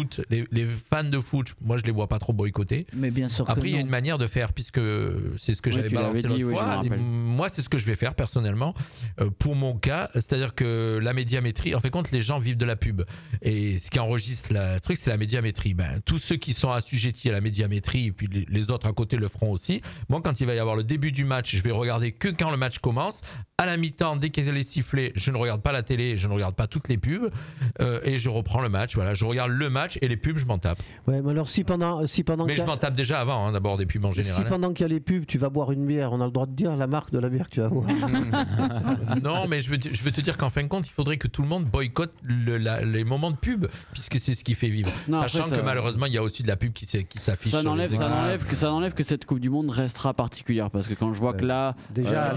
de foot, moi je les vois pas trop boycotter. Mais bien sûr. Après il y a une manière de faire, puisque c'est ce que j'avais balancé l'autre fois. Moi c'est ce que je vais faire personnellement pour mon cas, c'est-à-dire que la médiamétrie, en fait compte les gens vivent de la pub et ce qui enregistre le truc c'est la médiamétrie. Tous ceux qui sont assujettis à la médiamétrie et puis les autres à côté le feront aussi. Moi quand il va y avoir le début du match, je vais regarder que quand le match commence. À la mi-temps, dès qu'elle est sifflée, je ne regarde pas la télé, je ne regarde pas toutes les pubs et je reprends le match. Voilà, je regarde le match et les pubs, je m'en tape. Ouais, mais alors si pendant mais je m'en tape déjà avant, d'abord des pubs en général. Si pendant qu'il y a les pubs, tu vas boire une bière, on a le droit de dire la marque de la bière que tu vas boire. Non, mais je veux te dire qu'en fin de compte, il faudrait que tout le monde boycotte les moments de pub, puisque c'est ce qui fait vivre. Sachant que malheureusement, il y a aussi de la pub qui s'affiche. Ça n'enlève que cette Coupe du Monde restera particulière, parce que quand je vois que là, déjà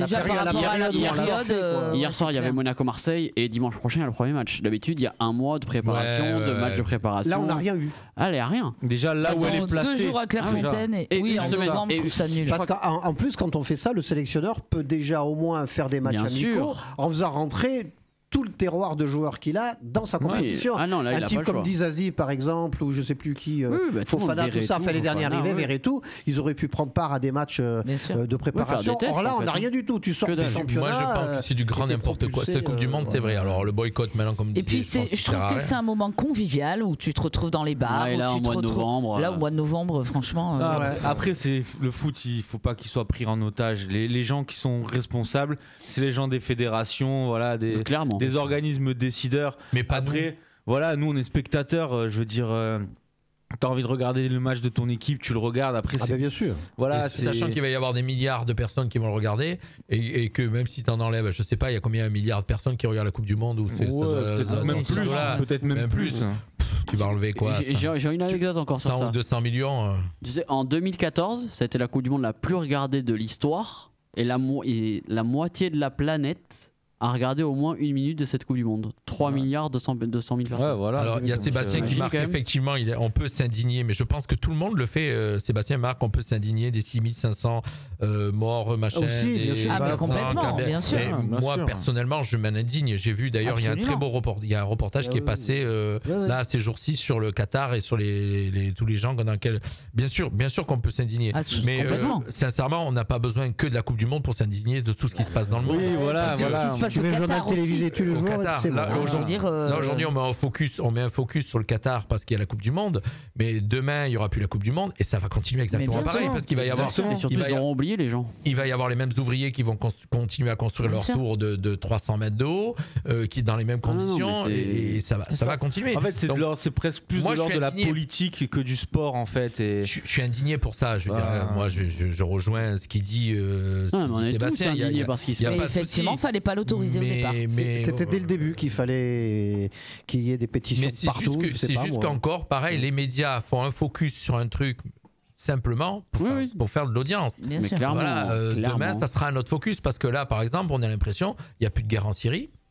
hier soir il y avait Monaco-Marseille et dimanche prochain il y a le premier match. D'habitude il y a un mois de préparation, de match de préparation. Là on n'a rien eu. Allez, rien. Déjà là où elle est placée. 2 jours à Clairefontaine et oui, en novembre, je trouve ça nul. Parce qu'en plus quand on fait ça, le sélectionneur peut déjà au moins faire des matchs amicaux en faisant rentrer tout le terroir de joueurs qu'il a dans sa compétition. Ah non, là, un type comme Dizazi par exemple, ou je sais plus qui, Fofana, tout ça, fait les derniers arrivés, Verretou, ils auraient pu prendre part à des matchs de préparation. Or là, on n'a rien du tout. Tu sors ces championnats. Moi, je pense que c'est du grand n'importe quoi. Cette Coupe du Monde, c'est vrai. Alors le boycott maintenant, comme et puis je trouve que c'est un moment convivial où tu te retrouves dans les bars. Là, au mois de novembre. Là, au mois de novembre, franchement. Après, c'est le foot, il faut pas qu'il soit pris en otage. Les gens qui sont responsables, c'est les gens des fédérations, voilà, des organismes décideurs. Mais pas après, nous. Voilà, nous on est spectateurs. Je veux dire, t'as envie de regarder le match de ton équipe, tu le regardes. Après, c'est bien sûr. Voilà, sachant qu'il va y avoir des milliards de personnes qui vont le regarder et que même si t'en enlèves, je sais pas, il y a combien de milliards de personnes qui regardent la Coupe du Monde ou peut-être même plus. Tu vas enlever quoi? J'ai une anecdote encore sur ça. 100 ou 200 millions. Tu sais, en 2014, ça a été la Coupe du Monde la plus regardée de l'histoire et la moitié de la planète a regardé au moins une minute de cette Coupe du Monde. 3 milliards 200 000 personnes. Voilà. Alors il y a Sébastien qui marque effectivement, on peut s'indigner, mais je pense que tout le monde le fait. Sébastien marque, on peut s'indigner des 6500 morts, machin. Aussi, bien sûr. Mais complètement, bien sûr. Moi personnellement, je m'en indigne. J'ai vu d'ailleurs, il y a un très beau reportage. Il y a un reportage qui est passé là ces jours-ci sur le Qatar et sur tous les gens dans lesquels. Bien sûr qu'on peut s'indigner. Mais sincèrement, on n'a pas besoin que de la Coupe du Monde pour s'indigner de tout ce qui se passe dans le monde. Oui, voilà. Tu mets le journal télévisé tous les jours. Aujourd'hui, on met un focus sur le Qatar parce qu'il y a la Coupe du Monde, mais demain il y aura plus la Coupe du Monde et ça va continuer exactement pareil parce qu'il va y avoir. Et surtout, ils auront oublié les gens. Il va y avoir les mêmes ouvriers qui vont continuer à construire leur tour de 300 mètres de haut, qui dans les mêmes conditions et ça va continuer. En fait, c'est presque plus de l'ordre de la politique que du sport en fait. Et je suis indigné pour ça. Moi, je rejoins ce qu'il dit. On est tous indignés par ce qui se passe. Effectivement, fallait pas l'autoriser au départ. C'était dès le début qu'il fallait qu'il y ait des pétitions partout. C'est juste qu'encore, pareil, les médias font un focus sur un truc simplement pour faire de l'audience. Mais clairement, demain, ça sera un autre focus parce que là, par exemple, on a l'impression il n'y a plus de guerre en Syrie.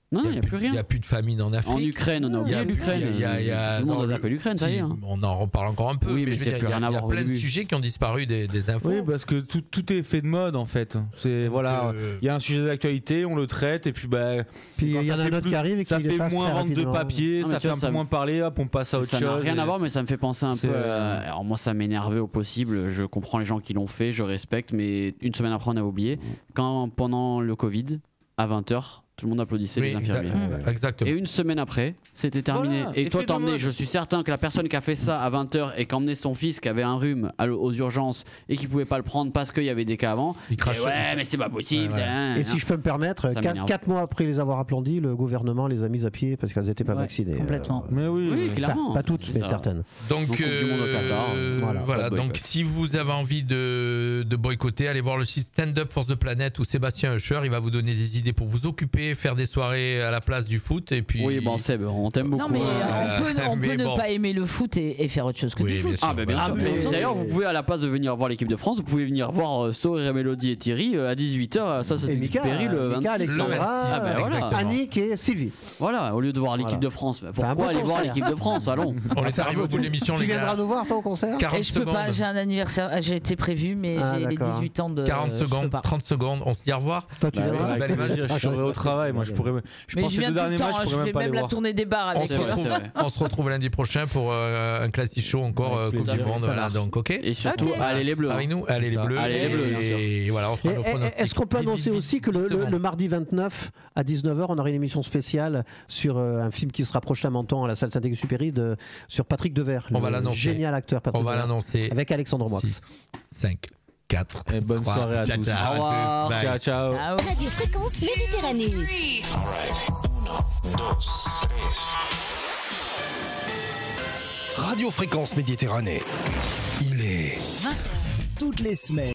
Non, il n'y a plus rien. Il n'y a plus de famine en Afrique. En Ukraine, on a oublié l'Ukraine. Tout le monde a zappé l'Ukraine, ça y est. On en reparle encore un peu. Oui, mais c'est plus rien à voir. Il y a plein de sujets qui ont disparu des infos. Oui, parce que tout est fait de mode en fait. Il y a un sujet d'actualité, on le traite et puis il y en a un autre qui arrive et qui ça fait moins vente de papier, ça fait un peu moins parler, hop, on passe à autre chose. Ça n'a rien à voir, mais ça me fait penser un peu. Alors moi, ça m'énervait au possible. Je comprends les gens qui l'ont fait, je respecte, mais une semaine après, on a oublié. Quand pendant le Covid, à 20h, tout le monde applaudissait les infirmiers. Exactement. Et une semaine après, c'était terminé. Voilà, et toi, t'emmenais, je suis certain que la personne qui a fait ça à 20h et qui emmenait son fils qui avait un rhume aux urgences et qui pouvait pas le prendre parce qu'il y avait des cas avant, il crachait. Ouais, mais c'est pas possible. Et si je peux me permettre, 4 mois après les avoir applaudis, le gouvernement les a mis à pied parce qu'elles n'étaient pas vaccinées. Complètement. Mais oui, clairement. Pas toutes, mais certaines. Donc, du monde au Qatar. Voilà. Donc, si vous avez envie de boycotter, allez voir le site Stand Up for the Planet où Sébastien Usher, il va vous donner des idées pour vous occuper, faire des soirées à la place du foot et puis. Oui, bon Seb, on t'aime beaucoup. Non mais on peut ne pas aimer le foot et faire autre chose que du foot. Ah bah bien sûr. D'ailleurs, vous pouvez à la place de venir voir l'équipe de France, vous pouvez venir voir Story, Mélodie et Thierry à 18h. Ça c'était Perry le 26. Alexandra, Annick et Sylvie. Voilà, au lieu de voir l'équipe de France. Pourquoi aller voir l'équipe de France? Allons. On est arrivé au bout de l'émission. Tu viendras nous voir toi au concert? Et je peux pas, j'ai un anniversaire, j'ai été prévu, mais j'ai les 18 ans de. 40 secondes, 30 secondes, on se dit au revoir. Toi tu viendras? Je serai au travail, moi je pourrais. Mais je viens tout le temps, je fais même la tournée des bars avec eux. On se retrouve lundi prochain pour un classic show encore Coupe du Monde. Voilà, donc ok. Et surtout, allez les Bleus. Avec nous, allez les Bleus. Allez les Bleus. Et voilà, on fera nos pronostics. Est-ce qu'on peut annoncer aussi que le mardi 29 à 19h, on aura une émission spéciale sur un film qui sera prochainement à la salle Saint-Exupéry sur Patrick Devers. On va l'annoncer. Génial acteur Patrick Devers. On va l'annoncer. Avec Alexandre Moix. 5, 4. Et bonne soirée à tous. Au revoir. Ciao. Radio Fréquence Méditerranée. Radio Fréquence Méditerranée. Il est 20h. Toutes les semaines.